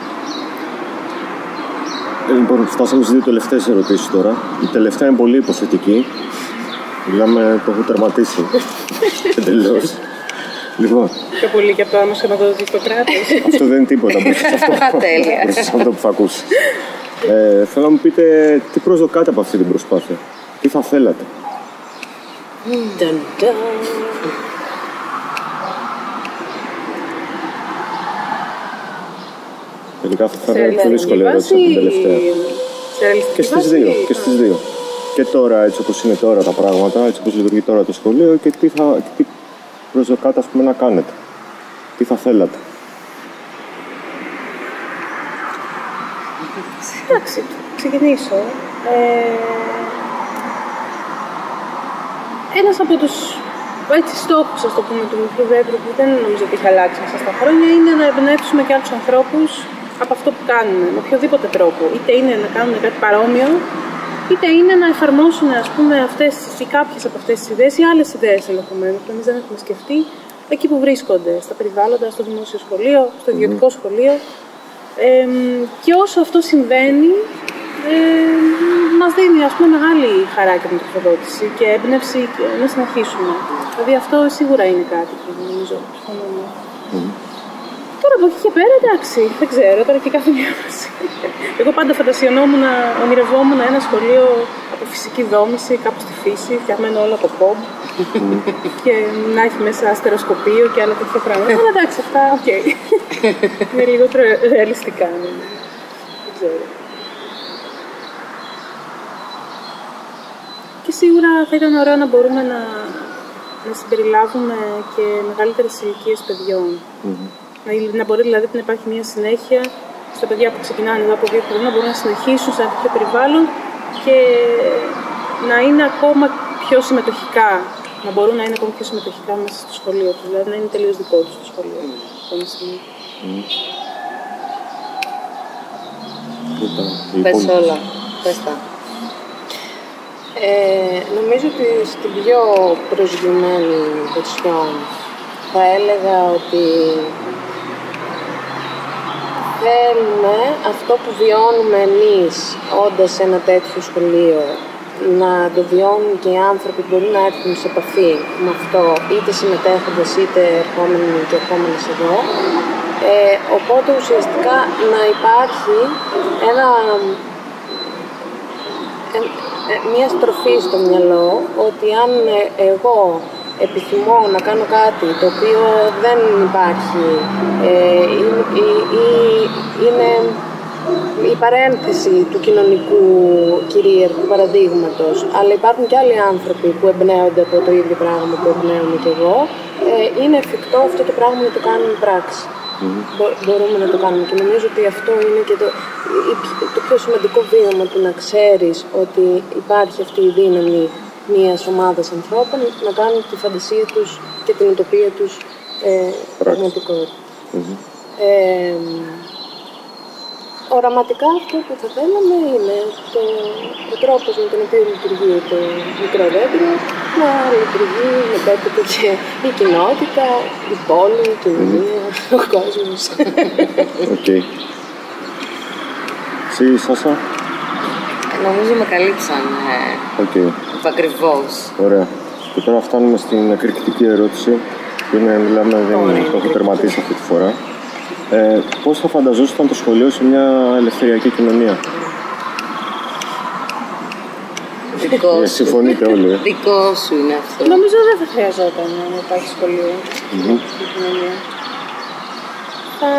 Λοιπόν, φτάσαμε στις δύο τελευταίες ερωτήσεις τώρα. Η τελευταία είναι πολύ υποθετική. Μιλάμε, το έχω τερματίσει. Εντελώς. Λοιπόν. Πιο πολύ και από το άμα χρηματοδοτήσει το κράτος. Αυτό δεν είναι τίποτα. Μπροστά σε αυτό που θα ακούσει. Ε, θέλω να μου πείτε τι προσδοκάτε από αυτή την προσπάθεια. Τι θα θέλατε. Τελικά θα είναι πιο δύσκολη ερώτηση από την τελευταία. Και στις δύο, και στις δύο. Και τώρα, έτσι όπως είναι τώρα τα πράγματα, έτσι όπως λειτουργεί τώρα το σχολείο και τι, θα, τι προσδοκάτε, ας πούμε, να κάνετε. Τι θα θέλατε. Εντάξει, ξεκινήσω. Ε, ένας από τους έτσι, στόχους, ας το πούμε, του μικρού δέντρου που δεν νομίζω ότι έχει αλλάξει μέσα στα χρόνια είναι να εμπνεύσουμε και άλλους ανθρώπους από αυτό που κάνουμε, με οποιοδήποτε τρόπο. Είτε είναι να κάνουν κάτι παρόμοιο, είτε είναι να εφαρμόσουν, ας πούμε, αυτές ή κάποιες από αυτές τις ιδέες ή άλλες ιδέες ενδεχομένως που εμείς δεν έχουμε σκεφτεί εκεί που βρίσκονται, στα περιβάλλοντα, στο δημόσιο σχολείο, στο ιδιωτικό mm. σχολείο. Ε, και όσο αυτό συμβαίνει, ε, μας δίνει, ας πούμε, μεγάλη χαρά και τροφοδότηση και έμπνευση και να συνεχίσουμε. Δηλαδή αυτό σίγουρα είναι κάτι που νομίζω συμφωνούμε. Mm. Τώρα από εκεί και πέρα, εντάξει, δεν ξέρω, τώρα και κάθε μία μας. Εγώ πάντα φαντασιωνόμουν, ονειρευόμουν ένα σχολείο από φυσική δόμηση, κάπου στη φύση, φτιαγμένο όλο από κομπ και να έχει μέσα αστεροσκοπείο και άλλα τέτοια πράγματα. Αλλά εντάξει, αυτά, οκ. Okay. Είναι λιγότερο ρεαλιστικά, ναι. Δεν ξέρω. Και σίγουρα θα ήταν ωραίο να μπορούμε να, να συμπεριλάβουμε και μεγαλύτερες ηλικίες παιδιών. Mm-hmm. Να, να μπορεί δηλαδή να υπάρχει μια συνέχεια στα παιδιά που ξεκινάνε εδώ από δύο χρόνια να μπορούν να συνεχίσουν σε ένα τέτοιο περιβάλλον και να είναι ακόμα πιο συμμετοχικά. Να μπορούν να είναι ακόμα πιο συμμετοχικά μέσα στο σχολείο τους, δηλαδή να είναι τελείως δικό τους το σχολείο. Mm. Mm. Πες όλα, πες τα. Ε, νομίζω ότι στην πιο προσγειωμένη βερσιόν θα έλεγα ότι θέλουμε αυτό που βιώνουμε εμείς όντας σε ένα τέτοιο σχολείο να το βιώνουν και οι άνθρωποι που μπορεί να έρθουν σε επαφή με αυτό, είτε συμμετέχοντας είτε ερχόμενοι και ερχόμενοι εδώ. Ε, οπότε ουσιαστικά να υπάρχει ένα, ε, ε, μια στροφή στο μυαλό ότι αν ε, εγώ επιθυμώ να κάνω κάτι το οποίο δεν υπάρχει ε, ή, ή, ή, είναι η παρένθεση του κοινωνικού κυρίαρχου παραδείγματος, αλλά υπάρχουν και άλλοι άνθρωποι που εμπνέονται από το ίδιο πράγμα που εμπνέομαι κι εγώ, ε, είναι εφικτό αυτό το πράγμα να το κάνουμε πράξη. Mm-hmm. Μπο, μπορούμε να το κάνουμε και νομίζω ότι αυτό είναι και το, το πιο σημαντικό βίωμα του να ξέρεις ότι υπάρχει αυτή η δύναμη μιας ομάδας ανθρώπων να κάνουν τη φαντασία τους και την ουτοπία τους ε, πραγματικότητα. Mm-hmm. Ε, οραματικά αυτό που θα θέλαμε είναι το, ο τρόπος με τον οποίο λειτουργεί το μικρό δέντρο να λειτουργεί μετέπειτα και η κοινότητα, η πόλη, η κοινωνία, mm-hmm. ο κόσμος. Οκ. Okay. Εσύ, Σάσα. Νομίζω με καλύψαν okay. ακριβώς. Ωραία. Και τώρα φτάνουμε στην εκρηκτική ερώτηση που είναι, μιλάμε, δεν το έχω τερματίσει αυτή τη φορά. Ε, πώς θα φανταζόσασταν το σχολείο σε μια ελευθεριακή κοινωνία? Δικό σου. Ε, συμφωνείτε όλοι. Ε. Δικό σου είναι αυτό. Νομίζω δεν θα χρειαζόταν να υπάρχει σχολείο mm-hmm. στην κοινωνία. Θα...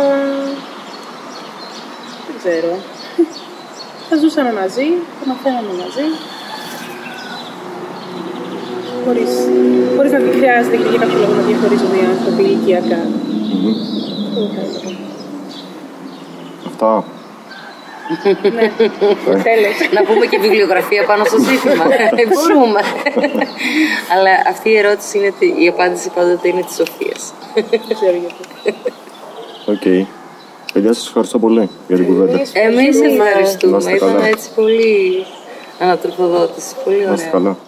δεν ξέρω. Θα ζούσαμε μαζί, θα μαθαίναμε μαζί. Χωρίς, χωρίς να χρειάζεται και για κάποιο λόγο να διαχωρίζονται οι άνθρωποι ηλικιακά. Mm-hmm. Αυτά. Ναι, τέλος. Να πούμε και βιβλιογραφία πάνω στο ζήτημα. Μπορούμε. Αλλά αυτή η ερώτηση είναι, η απάντηση πάντοτε είναι της Σοφίας. Δεν ξέρω γιατί. Οκ. Παιδιά, σας ευχαριστώ πολύ για την κουβέντα. Εμείς ευχαριστούμε. Ήταν έτσι πολύ ανατροφοδότηση. Πολύ ωραία. Να είστε καλά.